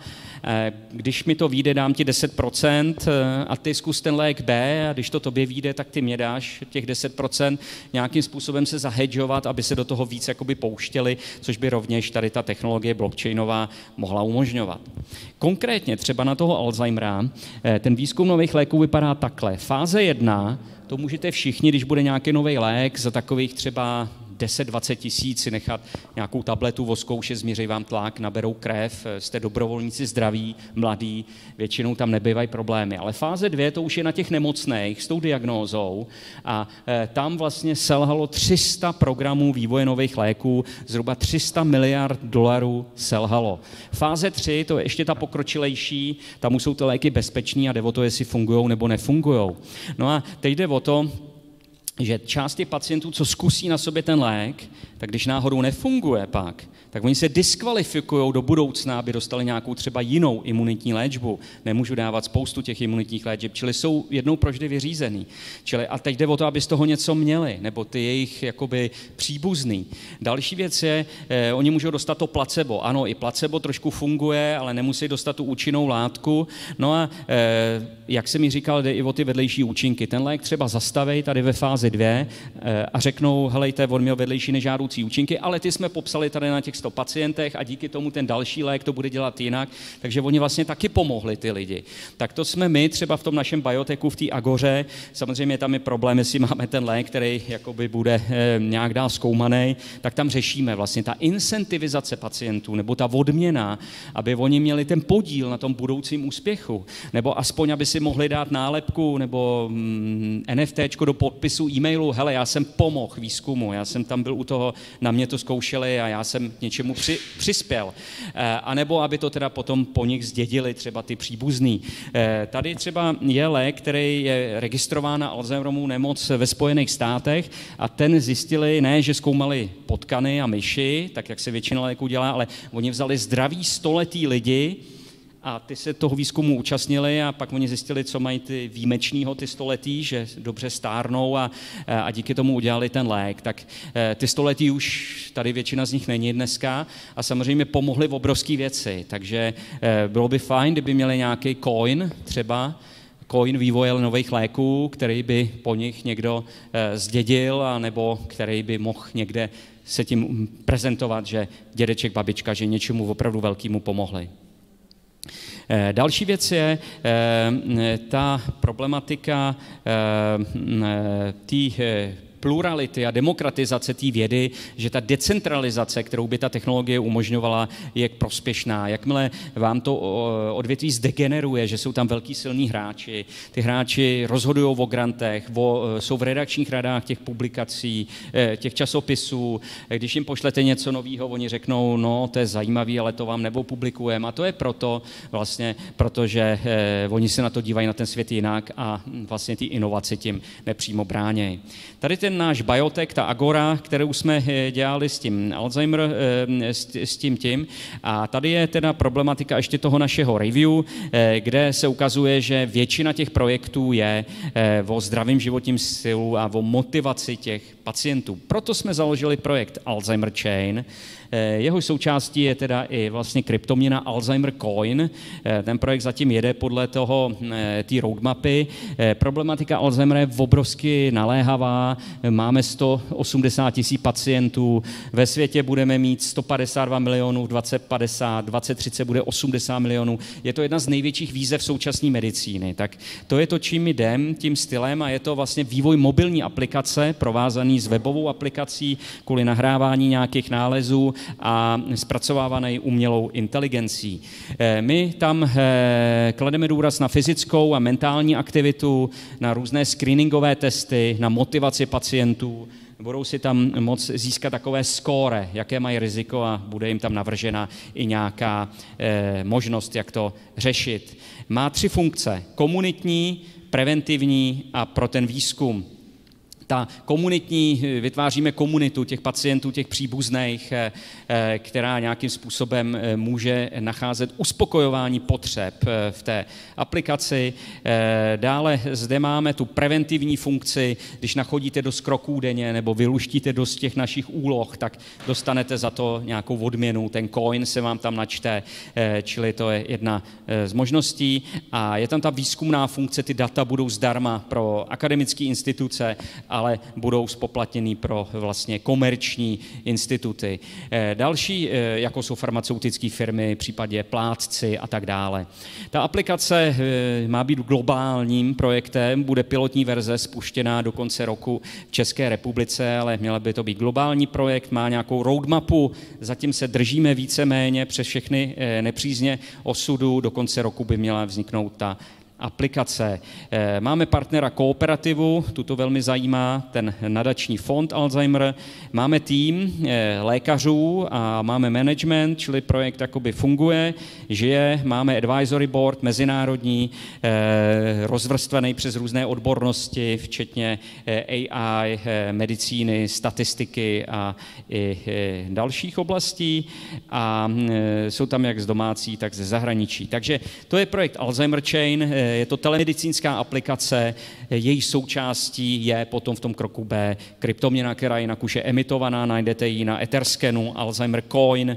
když mi to vyjde, dám ti deset procent a ty zkus ten lék B a když to tobě vyjde, tak ty mě dáš těch deset procent, nějakým způsobem se zahedžovat, aby se do toho víc jakoby pouštěli, což by rovněž tady ta technologie blockchainová mohla umožňovat. Konkrétně třeba na toho Alzheimera, ten výzkum nových léků vypadá takhle. Fáze jedna, to můžete všichni, když bude nějaký nový lék za takových třeba deset dvacet tisíc si nechat nějakou tabletu odzkoušet, změří vám tlak, naberou krev, jste dobrovolníci zdraví, mladí, většinou tam nebývají problémy. Ale fáze dvě to už je na těch nemocných s tou diagnózou a e, tam vlastně selhalo tři sta programů vývoje nových léků, zhruba tři sta miliard dolarů selhalo. Fáze tři, to je ještě ta pokročilejší, tam už jsou ty léky bezpečný a jde o to, jestli fungují nebo nefungují. No a teď jde o to, že část těch pacientů, co zkusí na sobě ten lék, tak když náhodou nefunguje pak, tak oni se diskvalifikují do budoucna, aby dostali nějakou třeba jinou imunitní léčbu. Nemůžu dávat spoustu těch imunitních léčeb, čili jsou jednou proždy vyřízený. Čili a teď jde o to, aby z toho něco měli, nebo ty jejich jakoby příbuzný. Další věc je, eh, oni můžou dostat to placebo. Ano, i placebo trošku funguje, ale nemusí dostat tu účinnou látku. No a eh, jak jsem mi říkal, jde i o ty vedlejší účinky. Ten lék třeba zastaví tady ve fázi dvě eh, a řeknou, helejte, on měl vedlejší nežádoucí účinky, ale ty jsme popsali tady na těch sto pacientech a díky tomu ten další lék to bude dělat jinak, takže oni vlastně taky pomohli ty lidi. Tak to jsme my třeba v tom našem biotechu, v té Agoře, samozřejmě tam je problém, jestli máme ten lék, který jakoby bude eh, nějak dál zkoumaný, tak tam řešíme vlastně ta incentivizace pacientů nebo ta odměna, aby oni měli ten podíl na tom budoucím úspěchu, nebo aspoň, aby si mohli dát nálepku nebo mm, NFTčko do podpisu e-mailu, hele, já jsem pomohl výzkumu, já jsem tam byl u toho, na mě to zkoušeli a já jsem něčemu při, přispěl. E, a nebo aby to teda potom po nich zdědili třeba ty příbuzný. E, tady třeba je lék, který je registrován na Alzheimerovu nemoc ve Spojených státech a ten zjistili, ne, že zkoumali potkany a myši, tak jak se většina léků dělá, ale oni vzali zdraví stoletý lidi a ty se toho výzkumu účastnili a pak oni zjistili, co mají ty výjimečného ty století, že dobře stárnou a, a díky tomu udělali ten lék. Tak ty století už tady většina z nich není dneska a samozřejmě pomohly v obrovské věci. Takže bylo by fajn, kdyby měli nějaký coin třeba, coin vývoje nových léků, který by po nich někdo zdědil a nebo který by mohl někde se tím prezentovat, že dědeček, babička, že něčemu opravdu velkému pomohli. Další věc je ta problematika té plurality a demokratizace té vědy, že ta decentralizace, kterou by ta technologie umožňovala, je prospěšná. Jakmile vám to odvětví zdegeneruje, že jsou tam velký silní hráči, ty hráči rozhodují o grantech, o, jsou v redakčních radách těch publikací, těch časopisů, když jim pošlete něco nového, oni řeknou, no, to je zajímavý, ale to vám neopublikujeme. A to je proto, vlastně, protože eh, oni se na to dívají na ten svět jinak a vlastně ty inovace tím nepřímo bránějí. Tady ten náš biotech, ta Agora, kterou jsme dělali s tím Alzheimer, s tím tím. A tady je teda problematika ještě toho našeho review, kde se ukazuje, že většina těch projektů je o zdravém životním stylu a o motivaci těch pacientů. Proto jsme založili projekt Alzheimer Chain. Jeho součástí je teda i vlastně kryptoměna Alzheimer Coin. Ten projekt zatím jede podle toho té roadmapy. Problematika Alzheimera je obrovsky naléhavá. Máme sto osmdesát tisíc pacientů. Ve světě budeme mít sto padesát dva milionů, dvacet padesát, dvacet třicet bude osmdesát milionů. Je to jedna z největších výzev současné medicíny. Tak to je to, čím jdem, tím stylem a je to vlastně vývoj mobilní aplikace, provázaný s webovou aplikací kvůli nahrávání nějakých nálezů a zpracovávaný umělou inteligencí. My tam klademe důraz na fyzickou a mentální aktivitu, na různé screeningové testy, na motivaci pacientů. Budou si tam moc získat takové skóre, jaké mají riziko a bude jim tam navržena i nějaká eh, možnost, jak to řešit. Má tři funkce. Komunitní, preventivní a pro ten výzkum. Ta komunitní, vytváříme komunitu těch pacientů, těch příbuzných, která nějakým způsobem může nacházet uspokojování potřeb v té aplikaci. Dále zde máme tu preventivní funkci, když nachodíte dost kroků denně nebo vyluštíte dost těch našich úloh, tak dostanete za to nějakou odměnu, ten coin se vám tam načte, čili to je jedna z možností. A je tam ta výzkumná funkce, ty data budou zdarma pro akademické instituce, ale budou spoplatněný pro vlastně komerční instituty. Další, jako jsou farmaceutické firmy, v případě plátci a tak dále. Ta aplikace má být globálním projektem, bude pilotní verze spuštěná do konce roku v České republice, ale měla by to být globální projekt, má nějakou roadmapu, zatím se držíme víceméně přes všechny nepřízně osudu, do konce roku by měla vzniknout ta aplikace. Máme partnera Kooperativu, tuto velmi zajímá, ten nadační fond Alzheimer. Máme tým lékařů a máme management, čili projekt jakoby funguje, žije, máme advisory board mezinárodní, rozvrstvený přes různé odbornosti, včetně A I, medicíny, statistiky a i dalších oblastí a jsou tam jak z domácí, tak ze zahraničí. Takže to je projekt Alzheimer Chain, je to telemedicínská aplikace, její součástí je potom v tom kroku B kryptoměna, která jinak už je emitovaná, najdete ji na Etherscanu, Alzheimer Coin,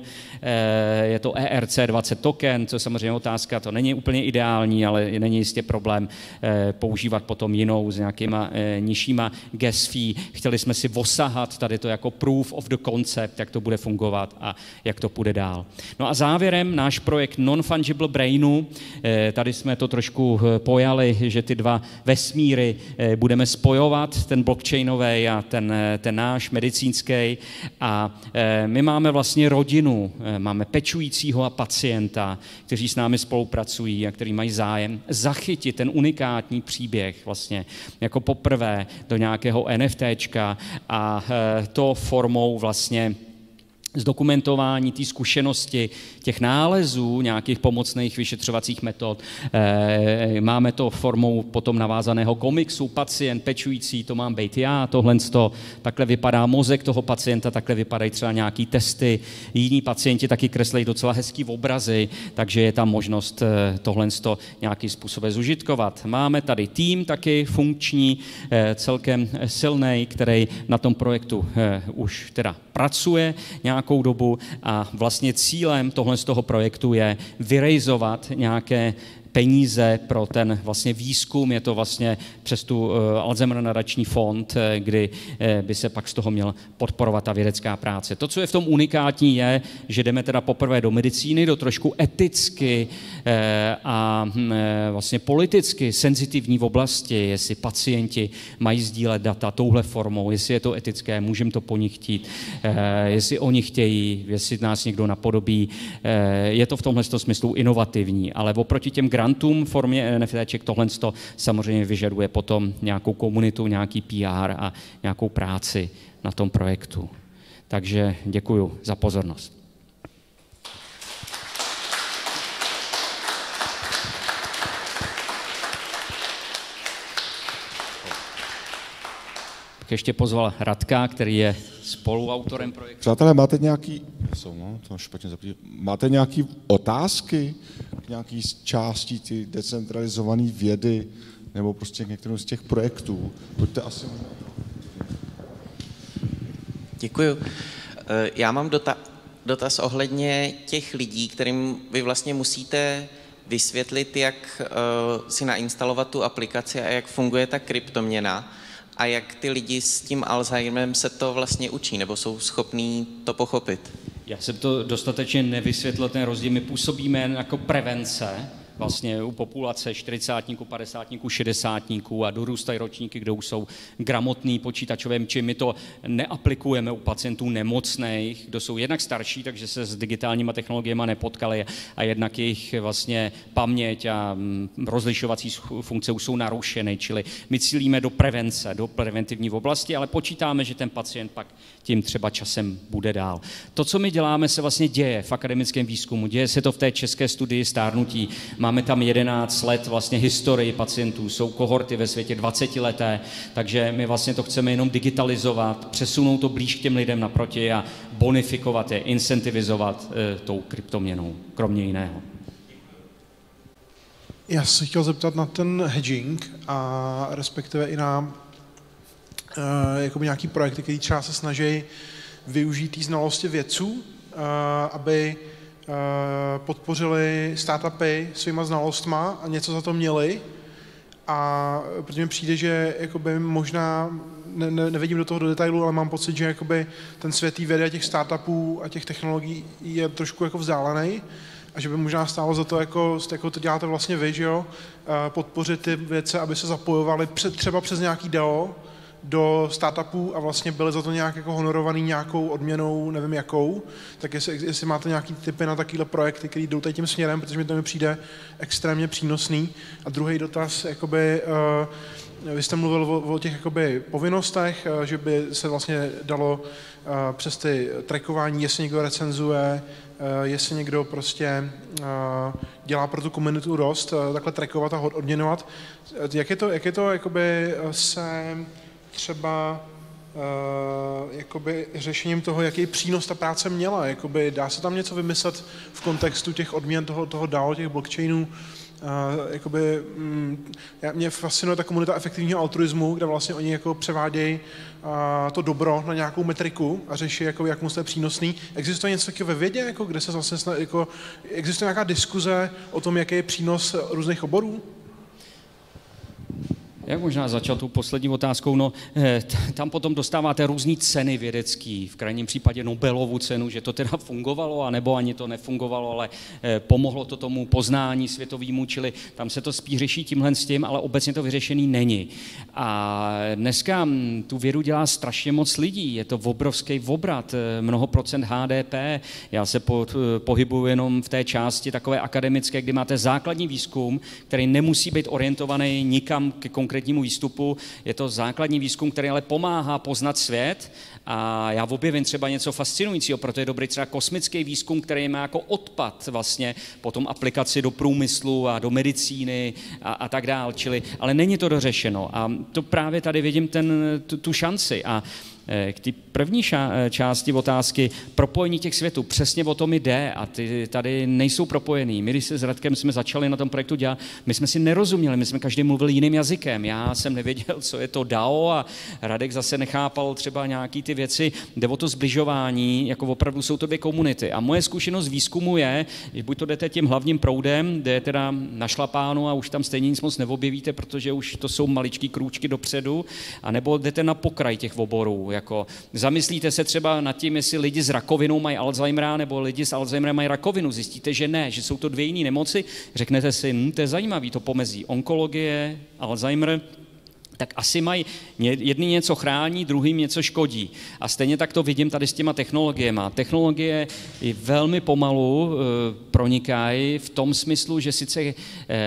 je to E R C dvacet token, co je samozřejmě otázka, to není úplně ideální, ale není jistě problém používat potom jinou s nějakýma nižšíma gas fee. Chtěli jsme si osahat tady to jako proof of the concept, jak to bude fungovat a jak to půjde dál. No a závěrem náš projekt Non-Fungible Brainu, tady jsme to trošku pojali, že ty dva vesmíry budeme spojovat, ten blockchainový a ten, ten náš medicínský. A my máme vlastně rodinu, máme pečujícího a pacienta, kteří s námi spolupracují a kteří mají zájem zachytit ten unikátní příběh vlastně jako poprvé do nějakého NFTčka a to formou vlastně zdokumentování té zkušenosti, těch nálezů, nějakých pomocných vyšetřovacích metod. E, máme to formou potom navázaného komiksu, pacient, pečující, to mám být já, tohle to, takhle vypadá mozek toho pacienta, takhle vypadají třeba nějaký testy, jiní pacienti taky kreslí docela hezký obrazy, takže je tam možnost tohle to nějakým způsobem zužitkovat. Máme tady tým taky funkční, celkem silnej, který na tom projektu už teda pracuje nějakou dobu a vlastně cílem tohle z toho projektu je vyrejzovat nějaké peníze pro ten vlastně výzkum, je to vlastně přes tu uh, Alzheimer nadační fond, kdy uh, by se pak z toho měl podporovat ta vědecká práce. To, co je v tom unikátní, je, že jdeme teda poprvé do medicíny, do trošku eticky uh, a uh, vlastně politicky senzitivní v oblasti, jestli pacienti mají sdílet data touhle formou, jestli je to etické, můžeme to po nich chtít, uh, jestli oni chtějí, jestli nás někdo napodobí. Uh, je to v tomhle smyslu inovativní, ale oproti těm grantům v formě NFTček tohle samozřejmě vyžaduje potom nějakou komunitu, nějaký P R a nějakou práci na tom projektu. Takže děkuju za pozornost. Ještě pozval Radka, který je spoluautorem projektu. Přátelé, máte nějaký, jsou, no, to špatně zapomněl. Máte nějaké otázky k nějaký části ty decentralizované vědy nebo prostě k některým z těch projektů? Pojďte asi. Děkuju. Já mám dota- dotaz ohledně těch lidí, kterým vy vlastně musíte vysvětlit, jak si nainstalovat tu aplikaci a jak funguje ta kryptoměna. A jak ty lidi s tím Alzheimerem se to vlastně učí, nebo jsou schopní to pochopit? Já jsem to dostatečně nevysvětlil, ten rozdíl. My působíme jako prevence, vlastně u populace čtyřicátníků, padesátníků, šedesátníků a dorůstají ročníky, kde už jsou gramotný počítačovým, či my to neaplikujeme u pacientů nemocných, kdo jsou jednak starší, takže se s digitálníma technologiemi nepotkali a jednak jejich vlastně paměť a rozlišovací funkce už jsou narušeny, čili my cílíme do prevence, do preventivní oblasti, ale počítáme, že ten pacient pak tím třeba časem bude dál. To, co my děláme, se vlastně děje v akademickém výzkumu, děje se to v té české studii stárnutí. máme tam jedenáct let vlastně historii pacientů, jsou kohorty ve světě dvacetileté, takže my vlastně to chceme jenom digitalizovat, přesunout to blíž k těm lidem naproti a bonifikovat je, incentivizovat e, tou kryptoměnou, kromě jiného. Já se chtěl zeptat na ten hedging a respektive i na uh, jakoby nějaký projekty, který třeba se snaží využít té znalosti vědců, uh, aby uh, podpořili startupy svýma znalostma a něco za to měli. A protože mi přijde, že jakoby možná, ne, ne, nevidím do toho do detailu, ale mám pocit, že jakoby ten svět té vědy a těch startupů a těch technologií je trošku jako vzdálený. A že by možná stálo za to, jako, jako to děláte vlastně vy, že jo, podpořit ty věci, aby se zapojovali před, třeba přes nějaký D A O do startupů a vlastně byly za to nějak jako honorovaný nějakou odměnou, nevím jakou, tak jestli, jestli máte nějaký tipy na takovýhle projekty, který jdou tady tím směrem, protože mi to mi přijde extrémně přínosný. A druhý dotaz, jakoby, uh, vy jste mluvil o, o těch jakoby povinnostech, uh, že by se vlastně dalo uh, přes ty trackování, jestli někdo recenzuje, Uh, jestli někdo prostě uh, dělá pro tu komunitu dost, uh, takhle trackovat a odměňovat. Uh, jak je to, jak je to jakoby, uh, se třeba uh, jakoby řešením toho, jaký přínos ta práce měla? Jakoby, dá se tam něco vymyslet v kontextu těch odměn toho, toho D A O, těch blockchainů? Uh, jakoby, mm, já, mě fascinuje ta komunita efektivního altruismu, kde vlastně oni jako převádějí uh, to dobro na nějakou metriku a řeší, jako, jak moc to je přínosný. Existuje něco taky ve vědě, jako, kde se vlastně snad, jako, existuje nějaká diskuze o tom, jaký je přínos různých oborů? Jak možná začal tou poslední otázkou, no tam potom dostáváte různý ceny vědecký, v krajním případě Nobelovu cenu, že to teda fungovalo, anebo ani to nefungovalo, ale pomohlo to tomu poznání světovému, čili tam se to spíš řeší tímhle s tím, ale obecně to vyřešený není. A dneska tu vědu dělá strašně moc lidí, je to obrovský obrat, mnoho procent H D P, já se po, pohybuju jenom v té části takové akademické, kdy máte základní výzkum, který nemusí být orientovaný nikam ke konkrétnímu výstupu. Je to základní výzkum, který ale pomáhá poznat svět a já objevím třeba něco fascinujícího, proto je dobrý třeba kosmický výzkum, který má jako odpad vlastně potom aplikaci do průmyslu a do medicíny a, a tak dál, čili, ale není to dořešeno a to právě tady vidím ten, tu, tu šanci a k té první části otázky propojení těch světů, přesně o tom jde a ty tady nejsou propojený. My, když se s Radkem jsme začali na tom projektu dělat, my jsme si nerozuměli, my jsme každý mluvil jiným jazykem. Já jsem nevěděl, co je to D A O a Radek zase nechápal třeba nějaký ty věci. Jde o to zbližování, jako opravdu jsou to dvě komunity. A moje zkušenost z výzkumu je, že buď to jdete tím hlavním proudem, kde je teda našlapáno a už tam stejně nic moc neobjevíte, protože už to jsou maličký krůčky dopředu, anebo jdete na pokraj těch oborů. Jako, zamyslíte se třeba nad tím, jestli lidi s rakovinou mají Alzheimera nebo lidi s Alzheimerem mají rakovinu. Zjistíte, že ne, že jsou to dvě jiné nemoci. Řeknete si, hm, to je zajímavý, to pomezí onkologie, Alzheimer, tak asi mají jedný něco chrání, druhým něco škodí. A stejně tak to vidím tady s těma technologiemi. Technologie i velmi pomalu e, pronikají v tom smyslu, že sice e,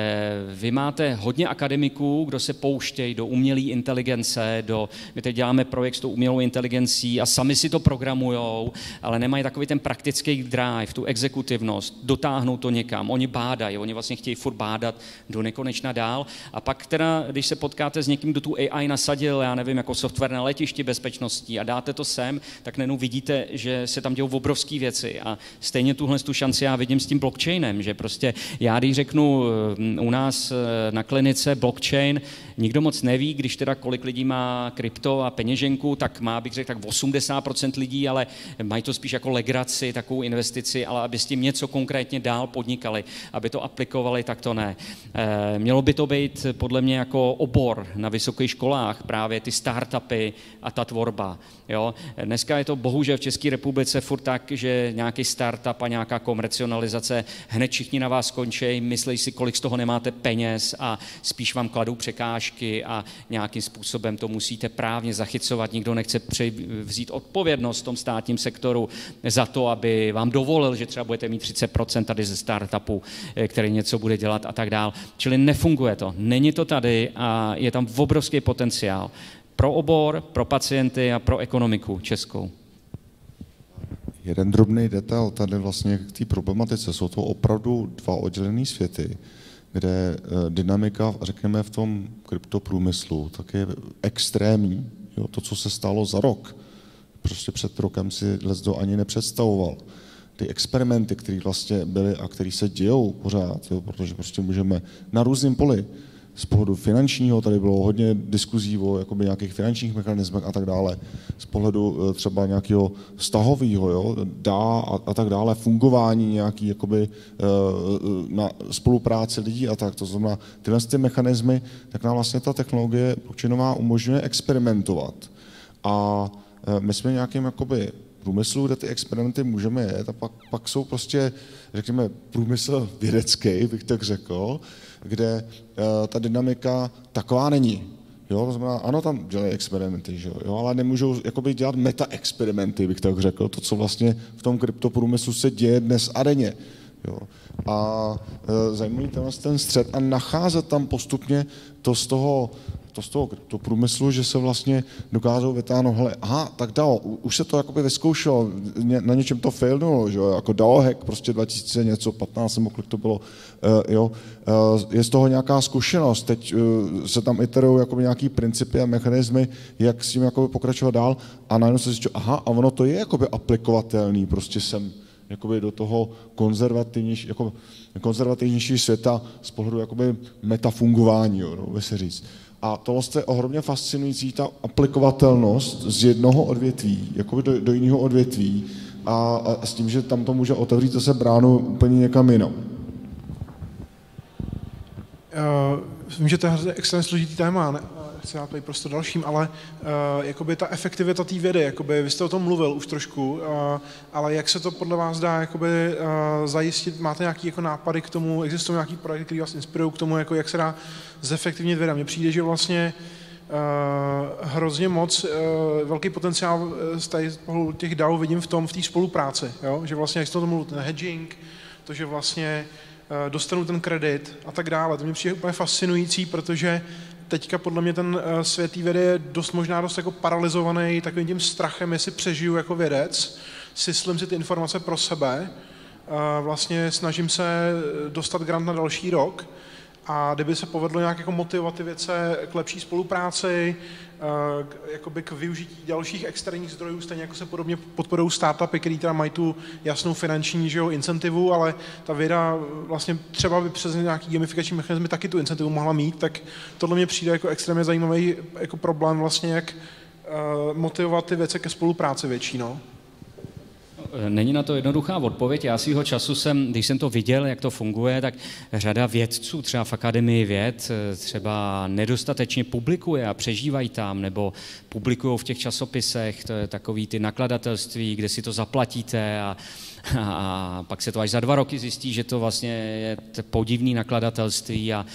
vy máte hodně akademiků, kdo se pouštějí do umělé inteligence, do, my teď děláme projekt s tou umělou inteligencí a sami si to programujou, ale nemají takový ten praktický drive, tu exekutivnost, dotáhnou to někam, oni bádají, oni vlastně chtějí furt bádat do nekonečna dál. A pak teda, když se potkáte s někým, kdo tu A I nasadil, já nevím, jako software na letišti bezpečností a dáte to sem, tak najednou vidíte, že se tam dějou obrovské věci. A stejně tuhle tu šanci já vidím s tím blockchainem, že prostě já, když řeknu u nás na klinice blockchain, nikdo moc neví, když teda kolik lidí má krypto a peněženku, tak má, bych řekl, tak osmdesát procent lidí, ale mají to spíš jako legraci, takovou investici, ale aby s tím něco konkrétně dál podnikali, aby to aplikovali, tak to ne. E, mělo by to být podle mě jako obor na vysokých školách, právě ty startupy a ta tvorba. Jo? Dneska je to bohužel v České republice furt tak, že nějaký startup a nějaká komercionalizace, hned všichni na vás skončí, myslí si, kolik z toho nemáte peněz a spíš vám kladou překážky a nějakým způsobem to musíte právně zachycovat. Nikdo nechce vzít odpovědnost v tom státním sektoru za to, aby vám dovolil, že třeba budete mít třicet procent tady ze startupu, který něco bude dělat a tak dál. Čili nefunguje to. Není to tady a je tam obrovský potenciál pro obor, pro pacienty a pro ekonomiku českou. Jeden drobný detail tady vlastně k té problematice. Jsou to opravdu dva oddělené světy. kde dynamika, řekněme, v tom kryptoprůmyslu tak je extrémní. Jo, to, co se stalo za rok, prostě před rokem si leckdo ani nepředstavoval. Ty experimenty, které vlastně byly a které se dějou pořád, jo, protože prostě můžeme na různém poli, z pohledu finančního, tady bylo hodně diskuzí o jakoby nějakých finančních mechanismech a tak dále, z pohledu třeba nějakého vztahového, jo, dá a, a tak dále, fungování nějaký jakoby na spolupráci lidí a tak, to znamená, tyhle ty mechanismy, tak nám vlastně ta technologie blockchainová umožňuje experimentovat. A my jsme nějakým jakoby průmyslu, kde ty experimenty můžeme jet a pak, pak jsou prostě, řekněme, průmysl vědecký, bych tak řekl, kde uh, ta dynamika taková není. Jo, to znamená, ano, tam dělají experimenty, že jo, ale nemůžou jakoby dělat meta-experimenty, bych tak řekl, to, co vlastně v tom kryptoprůmyslu se děje dnes a denně. Jo. A uh, zajímavý tenhle ten střed a nacházet tam postupně to z toho, to z toho kryptoprůmyslu, že se vlastně dokázou vytáhnout, hele, aha, tak dalo, už se to jakoby vyzkoušelo, na něčem to failnulo, že jo, jako dalo hack, prostě dva tisíce něco, patnáct nebo kolik to bylo, uh, jo, uh, je z toho nějaká zkušenost, teď uh, se tam iterují jakoby nějaký principy a mechanismy, jak s tím jakoby pokračovat dál a najednou se zjistí, aha, a ono to je jakoby aplikovatelný, prostě sem jakoby do toho konzervativnější, jako konzervativnější světa z pohledu jakoby metafungování, jo, no, by se říct. A tohle je ohromně fascinující, ta aplikovatelnost z jednoho odvětví, jakoby do, do jiného odvětví a, a s tím, že tam to může otevřít zase bránu úplně někam jinam. Uh, vím, že to je extrémně složitý téma, ne? Chci dát tady prostor dalším, ale uh, jakoby ta efektivita té vědy, jakoby, vy jste o tom mluvil už trošku, uh, ale jak se to podle vás dá jakoby, uh, zajistit, máte nějaké jako nápady k tomu, existují nějaký projekty, které vás inspirují k tomu, jako, jak se dá zefektivnit věda. Mně přijde, že vlastně uh, hrozně moc uh, velký potenciál z tady těch D A O vidím v tom, v té spolupráci, jo? Že vlastně, jak jste o tom mluvil, ten hedging, to, že vlastně uh, dostanu ten kredit a tak dále, to mě přijde úplně fascinující, protože teďka podle mě ten svět té vědy je dost možná dost jako paralizovaný takovým tím strachem, jestli přežiju jako vědec, syslím si ty informace pro sebe, vlastně snažím se dostat grant na další rok a kdyby se povedlo nějak jako motivovat ty vědce k lepší spolupráci, k, jakoby k využití dalších externích zdrojů, stejně jako se podobně podporují startupy, které teda mají tu jasnou finanční, že jo, incentivu, ale ta věda vlastně třeba by přes nějaký gamifikační mechanizmy taky tu incentivu mohla mít, tak tohle mě přijde jako extrémně zajímavý jako problém vlastně, jak uh, motivovat ty vědce ke spolupráci větší, no. Není na to jednoduchá odpověď. Já svýho času jsem, když jsem to viděl, jak to funguje, tak řada vědců, třeba v Akademii věd, třeba nedostatečně publikuje a přežívají tam, nebo publikují v těch časopisech, to je takový ty nakladatelství, kde si to zaplatíte a, a pak se to až za dva roky zjistí, že to vlastně je podivný nakladatelství a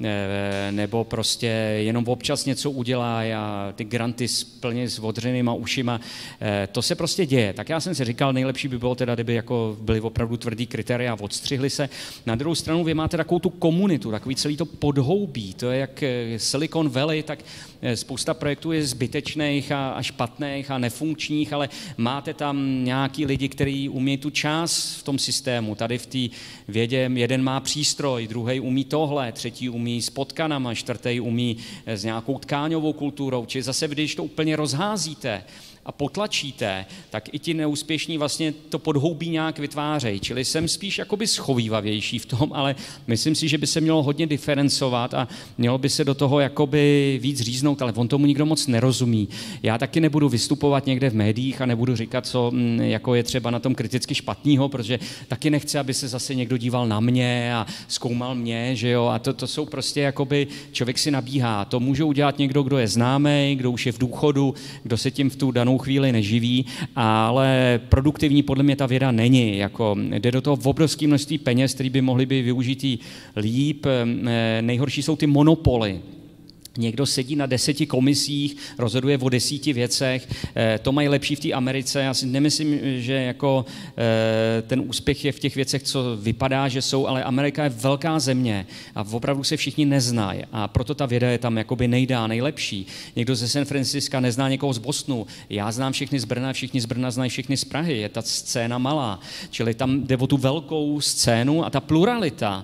nebo prostě jenom občas něco udělá a ty granty plně s odřenýma ušima. To se prostě děje. Tak já jsem si říkal, nejlepší by bylo teda, kdyby jako byly opravdu tvrdý kritéria a odstřihli se. Na druhou stranu vy máte takovou tu komunitu, takový celý to podhoubí. To je jak Silicon Valley, tak spousta projektů je zbytečných a, a špatných a nefunkčních, ale máte tam nějaký lidi, kteří umějí tu část v tom systému. Tady v té vědě jeden má přístroj, druhý umí tohle, třetí umí s potkanama, čtvrtý umí s nějakou tkáňovou kulturou, či zase, když to úplně rozházíte a potlačíte, tak i ti neúspěšní vlastně to podhoubí nějak vytvářejí. Čili jsem spíš jakoby schovývavější v tom, ale myslím si, že by se mělo hodně diferencovat a mělo by se do toho jakoby víc říznout, ale on tomu nikdo moc nerozumí. Já taky nebudu vystupovat někde v médiích a nebudu říkat, co jako je třeba na tom kriticky špatného, protože taky nechci, aby se zase někdo díval na mě a zkoumal mě, že jo, a to, to jsou prostě jakoby, člověk si nabíhá. To může udělat někdo, kdo je známý, kdo už je v důchodu, kdo se tím v tu danou chvíli neživí, ale produktivní podle mě ta věda není. Jako, jde do toho v obrovském množství peněz, které by mohly být využitý líp. Nejhorší jsou ty monopoly. Někdo sedí na deseti komisích, rozhoduje o desíti věcech, to mají lepší v té Americe. Já si nemyslím, že jako ten úspěch je v těch věcech, co vypadá, že jsou, ale Amerika je velká země a opravdu se všichni neznají a proto ta věda je tam jakoby nejdá, nejlepší. Někdo ze San Francisca nezná někoho z Bostonu, já znám všechny z Brna, všichni z Brna znají všechny z Prahy, je ta scéna malá, čili tam jde o tu velkou scénu a ta pluralita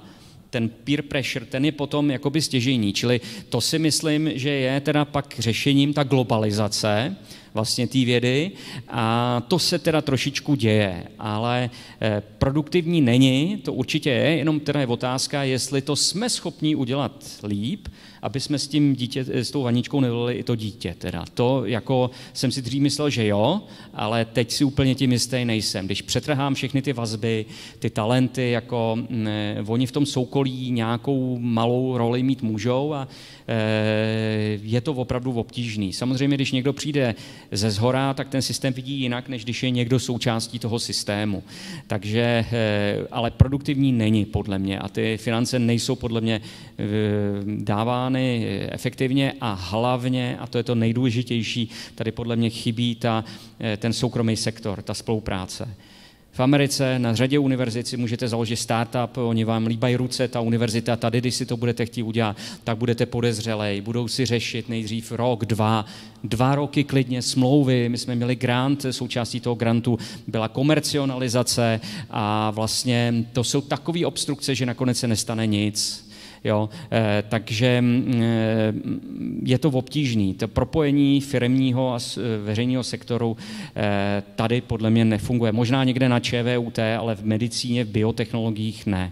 ten peer pressure, ten je potom jakoby stěžejní, čili to si myslím, že je teda pak řešením ta globalizace vlastně té vědy a to se teda trošičku děje, ale produktivní není, to určitě je, jenom teda je otázka, jestli to jsme schopni udělat líp, aby jsme s tím dítě, s tou vaničkou nevolili i to dítě teda. To jako jsem si dřív myslel, že jo, ale teď si úplně tím jistý nejsem. Když přetrhám všechny ty vazby, ty talenty, jako ne, oni v tom soukolí nějakou malou roli mít můžou a e, je to opravdu obtížný. Samozřejmě, když někdo přijde ze zhora, tak ten systém vidí jinak, než když je někdo součástí toho systému. Takže, e, ale produktivní není podle mě a ty finance nejsou podle mě e, dávány efektivně a hlavně, a to je to nejdůležitější, tady podle mě chybí ta, ten soukromý sektor, ta spolupráce. V Americe na řadě univerzit si můžete založit startup, oni vám líbají ruce, ta univerzita tady, když si to budete chtít udělat, tak budete podezřelej, budou si řešit nejdřív rok, dva, dva roky klidně smlouvy, my jsme měli grant, součástí toho grantu byla komercionalizace a vlastně to jsou takové obstrukce, že nakonec se nestane nic. Jo, eh, takže eh, je to obtížný. To propojení firemního a veřejného sektoru eh, tady podle mě nefunguje. Možná někde na ČVUT, ale v medicíně, v biotechnologiích ne.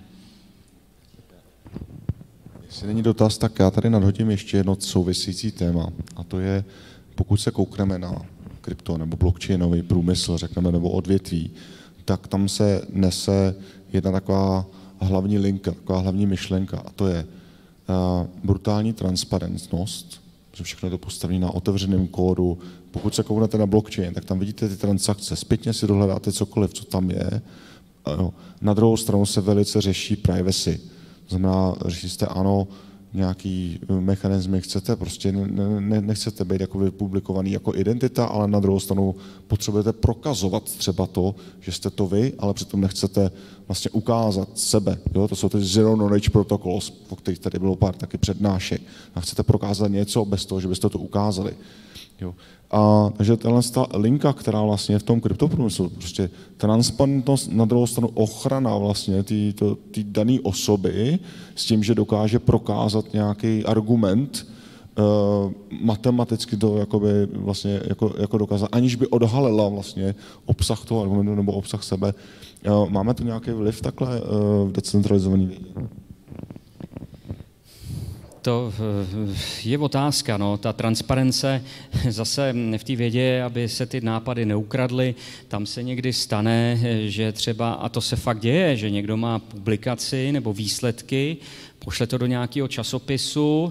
Jestli není dotaz, tak já tady nadhodím ještě jedno související téma. A to je, pokud se koukneme na krypto nebo blockchainový průmysl, řekneme, nebo odvětví, tak tam se nese jedna taková hlavní linka, taková hlavní myšlenka, a to je uh, brutální transparentnost, že všechno je to postavené na otevřeném kódu. Pokud se kouknete na blockchain, tak tam vidíte ty transakce, zpětně si dohledáte cokoliv, co tam je. Uh, na druhou stranu se velice řeší privacy. To znamená, řeší jste ano, nějaký mechanismy chcete, prostě ne, ne, nechcete být jako publikovaný jako identita, ale na druhou stranu potřebujete prokazovat třeba to, že jste to vy, ale přitom nechcete vlastně ukázat sebe. Jo? To jsou ty Zero Knowledge Protocols, o kterých tady bylo pár taky přednášek. A chcete prokázat něco bez toho, že byste to ukázali. Jo. A takže tahle linka, která vlastně je v tom kryptoprůmyslu, prostě transparentnost, na druhou stranu ochrana vlastně té dané osoby s tím, že dokáže prokázat nějaký argument, uh, matematicky to jakoby vlastně jako, jako dokázat, aniž by odhalila vlastně obsah toho argumentu nebo obsah sebe. Uh, máme tu nějaký vliv takhle uh, v decentralizovaný vědě? To je otázka, no. Ta transparence zase v té vědě, aby se ty nápady neukradly, tam se někdy stane, že třeba, a to se fakt děje, že někdo má publikaci nebo výsledky, pošle to do nějakého časopisu,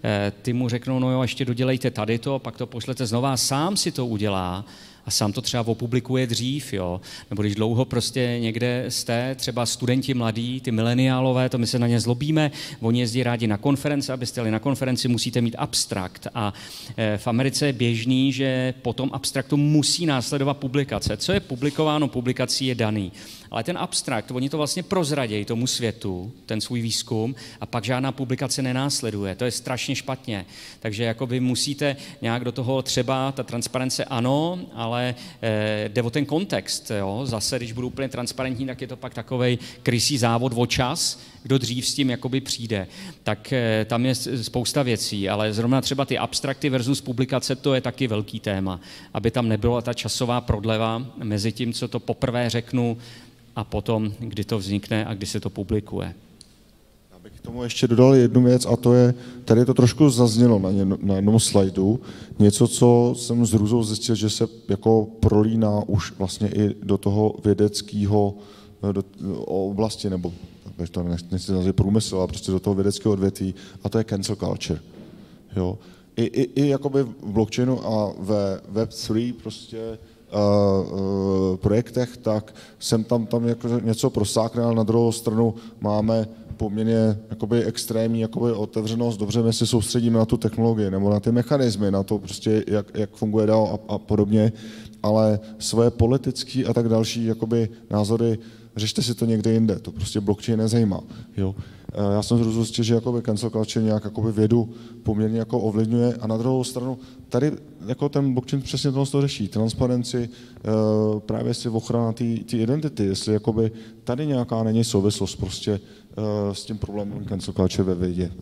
ty mu řeknou, no jo, ještě dodělejte tady to, pak to pošlete znova, sám si to udělá, a sám to třeba opublikuje dřív, jo. Nebo když dlouho prostě někde jste, třeba studenti mladí, ty mileniálové, to my se na ně zlobíme, oni jezdí rádi na konference, abyste jeli na konferenci, musíte mít abstrakt a v Americe je běžný, že po tom abstraktu musí následovat publikace. Co je publikováno publikací je daný. Ale ten abstrakt, oni to vlastně prozradějí tomu světu, ten svůj výzkum, a pak žádná publikace nenásleduje. To je strašně špatně. Takže jako vy musíte nějak do toho třeba, ta transparence ano, ale eh, jde o ten kontext. Jo? Zase, když budu úplně transparentní, tak je to pak takovej krysí závod o čas, kdo dřív s tím jakoby přijde. Tak eh, tam je spousta věcí, ale zrovna třeba ty abstrakty versus publikace, to je taky velký téma. Aby tam nebyla ta časová prodleva mezi tím, co to poprvé řeknu, a potom, kdy to vznikne a kdy se to publikuje. Já bych k tomu ještě dodal jednu věc, a to je, tady to trošku zaznělo na, ně, na jednom slajdu, něco, co jsem s hrůzou zjistil, že se jako prolíná už vlastně i do toho vědeckého do, oblasti, nebo to nechci nazvat průmysl, ale prostě do toho vědeckého odvětví, a to je cancel culture. Jo. I, i, i jakoby v blockchainu a ve web tři prostě Uh, uh, projektech, tak jsem tam, tam jako něco prosákne, ale na druhou stranu máme poměrně jakoby extrémní jakoby otevřenost, dobře, my se soustředíme na tu technologii nebo na ty mechanismy, na to prostě, jak, jak funguje dál a, a podobně, ale své politické a tak další jakoby názory, řešte si to někde jinde, to prostě blockchain nezajímá. Jo. Já jsem zrozumil, že jakoby cancel culture nějak jakoby vědu poměrně jako ovlivňuje a na druhou stranu tady jako ten blockchain přesně tohle to řeší, transparenci, právě si ochrana té identity, jestli jakoby tady nějaká není souvislost prostě s tím problémem cancel culture ve vědě.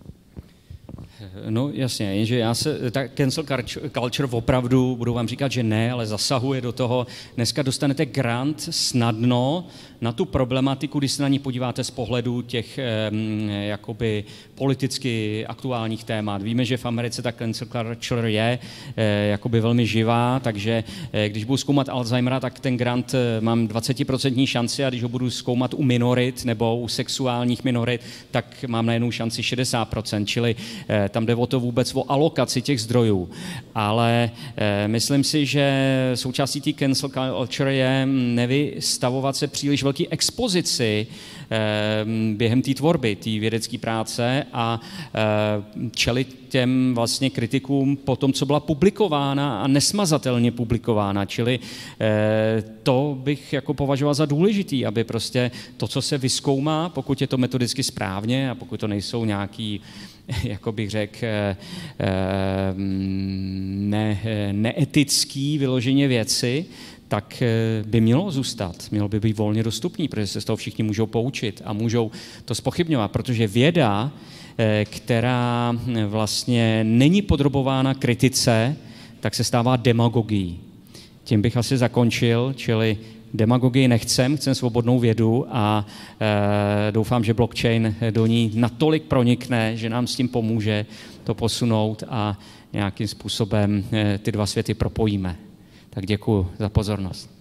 No jasně, jenže já se, ta cancel culture opravdu, budu vám říkat, že ne, ale zasahuje do toho. Dneska dostanete grant snadno na tu problematiku, když se na ní podíváte z pohledu těch eh, jakoby politicky aktuálních témat. Víme, že v Americe ta cancel culture je eh, jakoby velmi živá, takže eh, když budu zkoumat Alzheimera, tak ten grant eh, mám dvacet procent šanci a když ho budu zkoumat u minorit nebo u sexuálních minorit, tak mám najednou šanci šedesát procent, čili eh, tam jde o to vůbec o alokaci těch zdrojů. Ale eh, myslím si, že součástí té cancel culture je nevystavovat se příliš velký expozici eh, během té tvorby, té vědecké práce a eh, čelit těm vlastně kritikům po tom, co byla publikována a nesmazatelně publikována. Čili eh, to bych jako považoval za důležitý, aby prostě to, co se vyzkoumá, pokud je to metodicky správně a pokud to nejsou nějaký, jako bych řekl, ne, neetický vyloženě věci, tak by mělo zůstat, mělo by být volně dostupný, protože se z toho všichni můžou poučit a můžou to zpochybňovat, protože věda, která vlastně není podrobována kritice, tak se stává demagogií. Tím bych asi zakončil, čili demagogii nechcem, chcem svobodnou vědu a e, doufám, že blockchain do ní natolik pronikne, že nám s tím pomůže to posunout a nějakým způsobem e, ty dva světy propojíme. Tak děkuji za pozornost.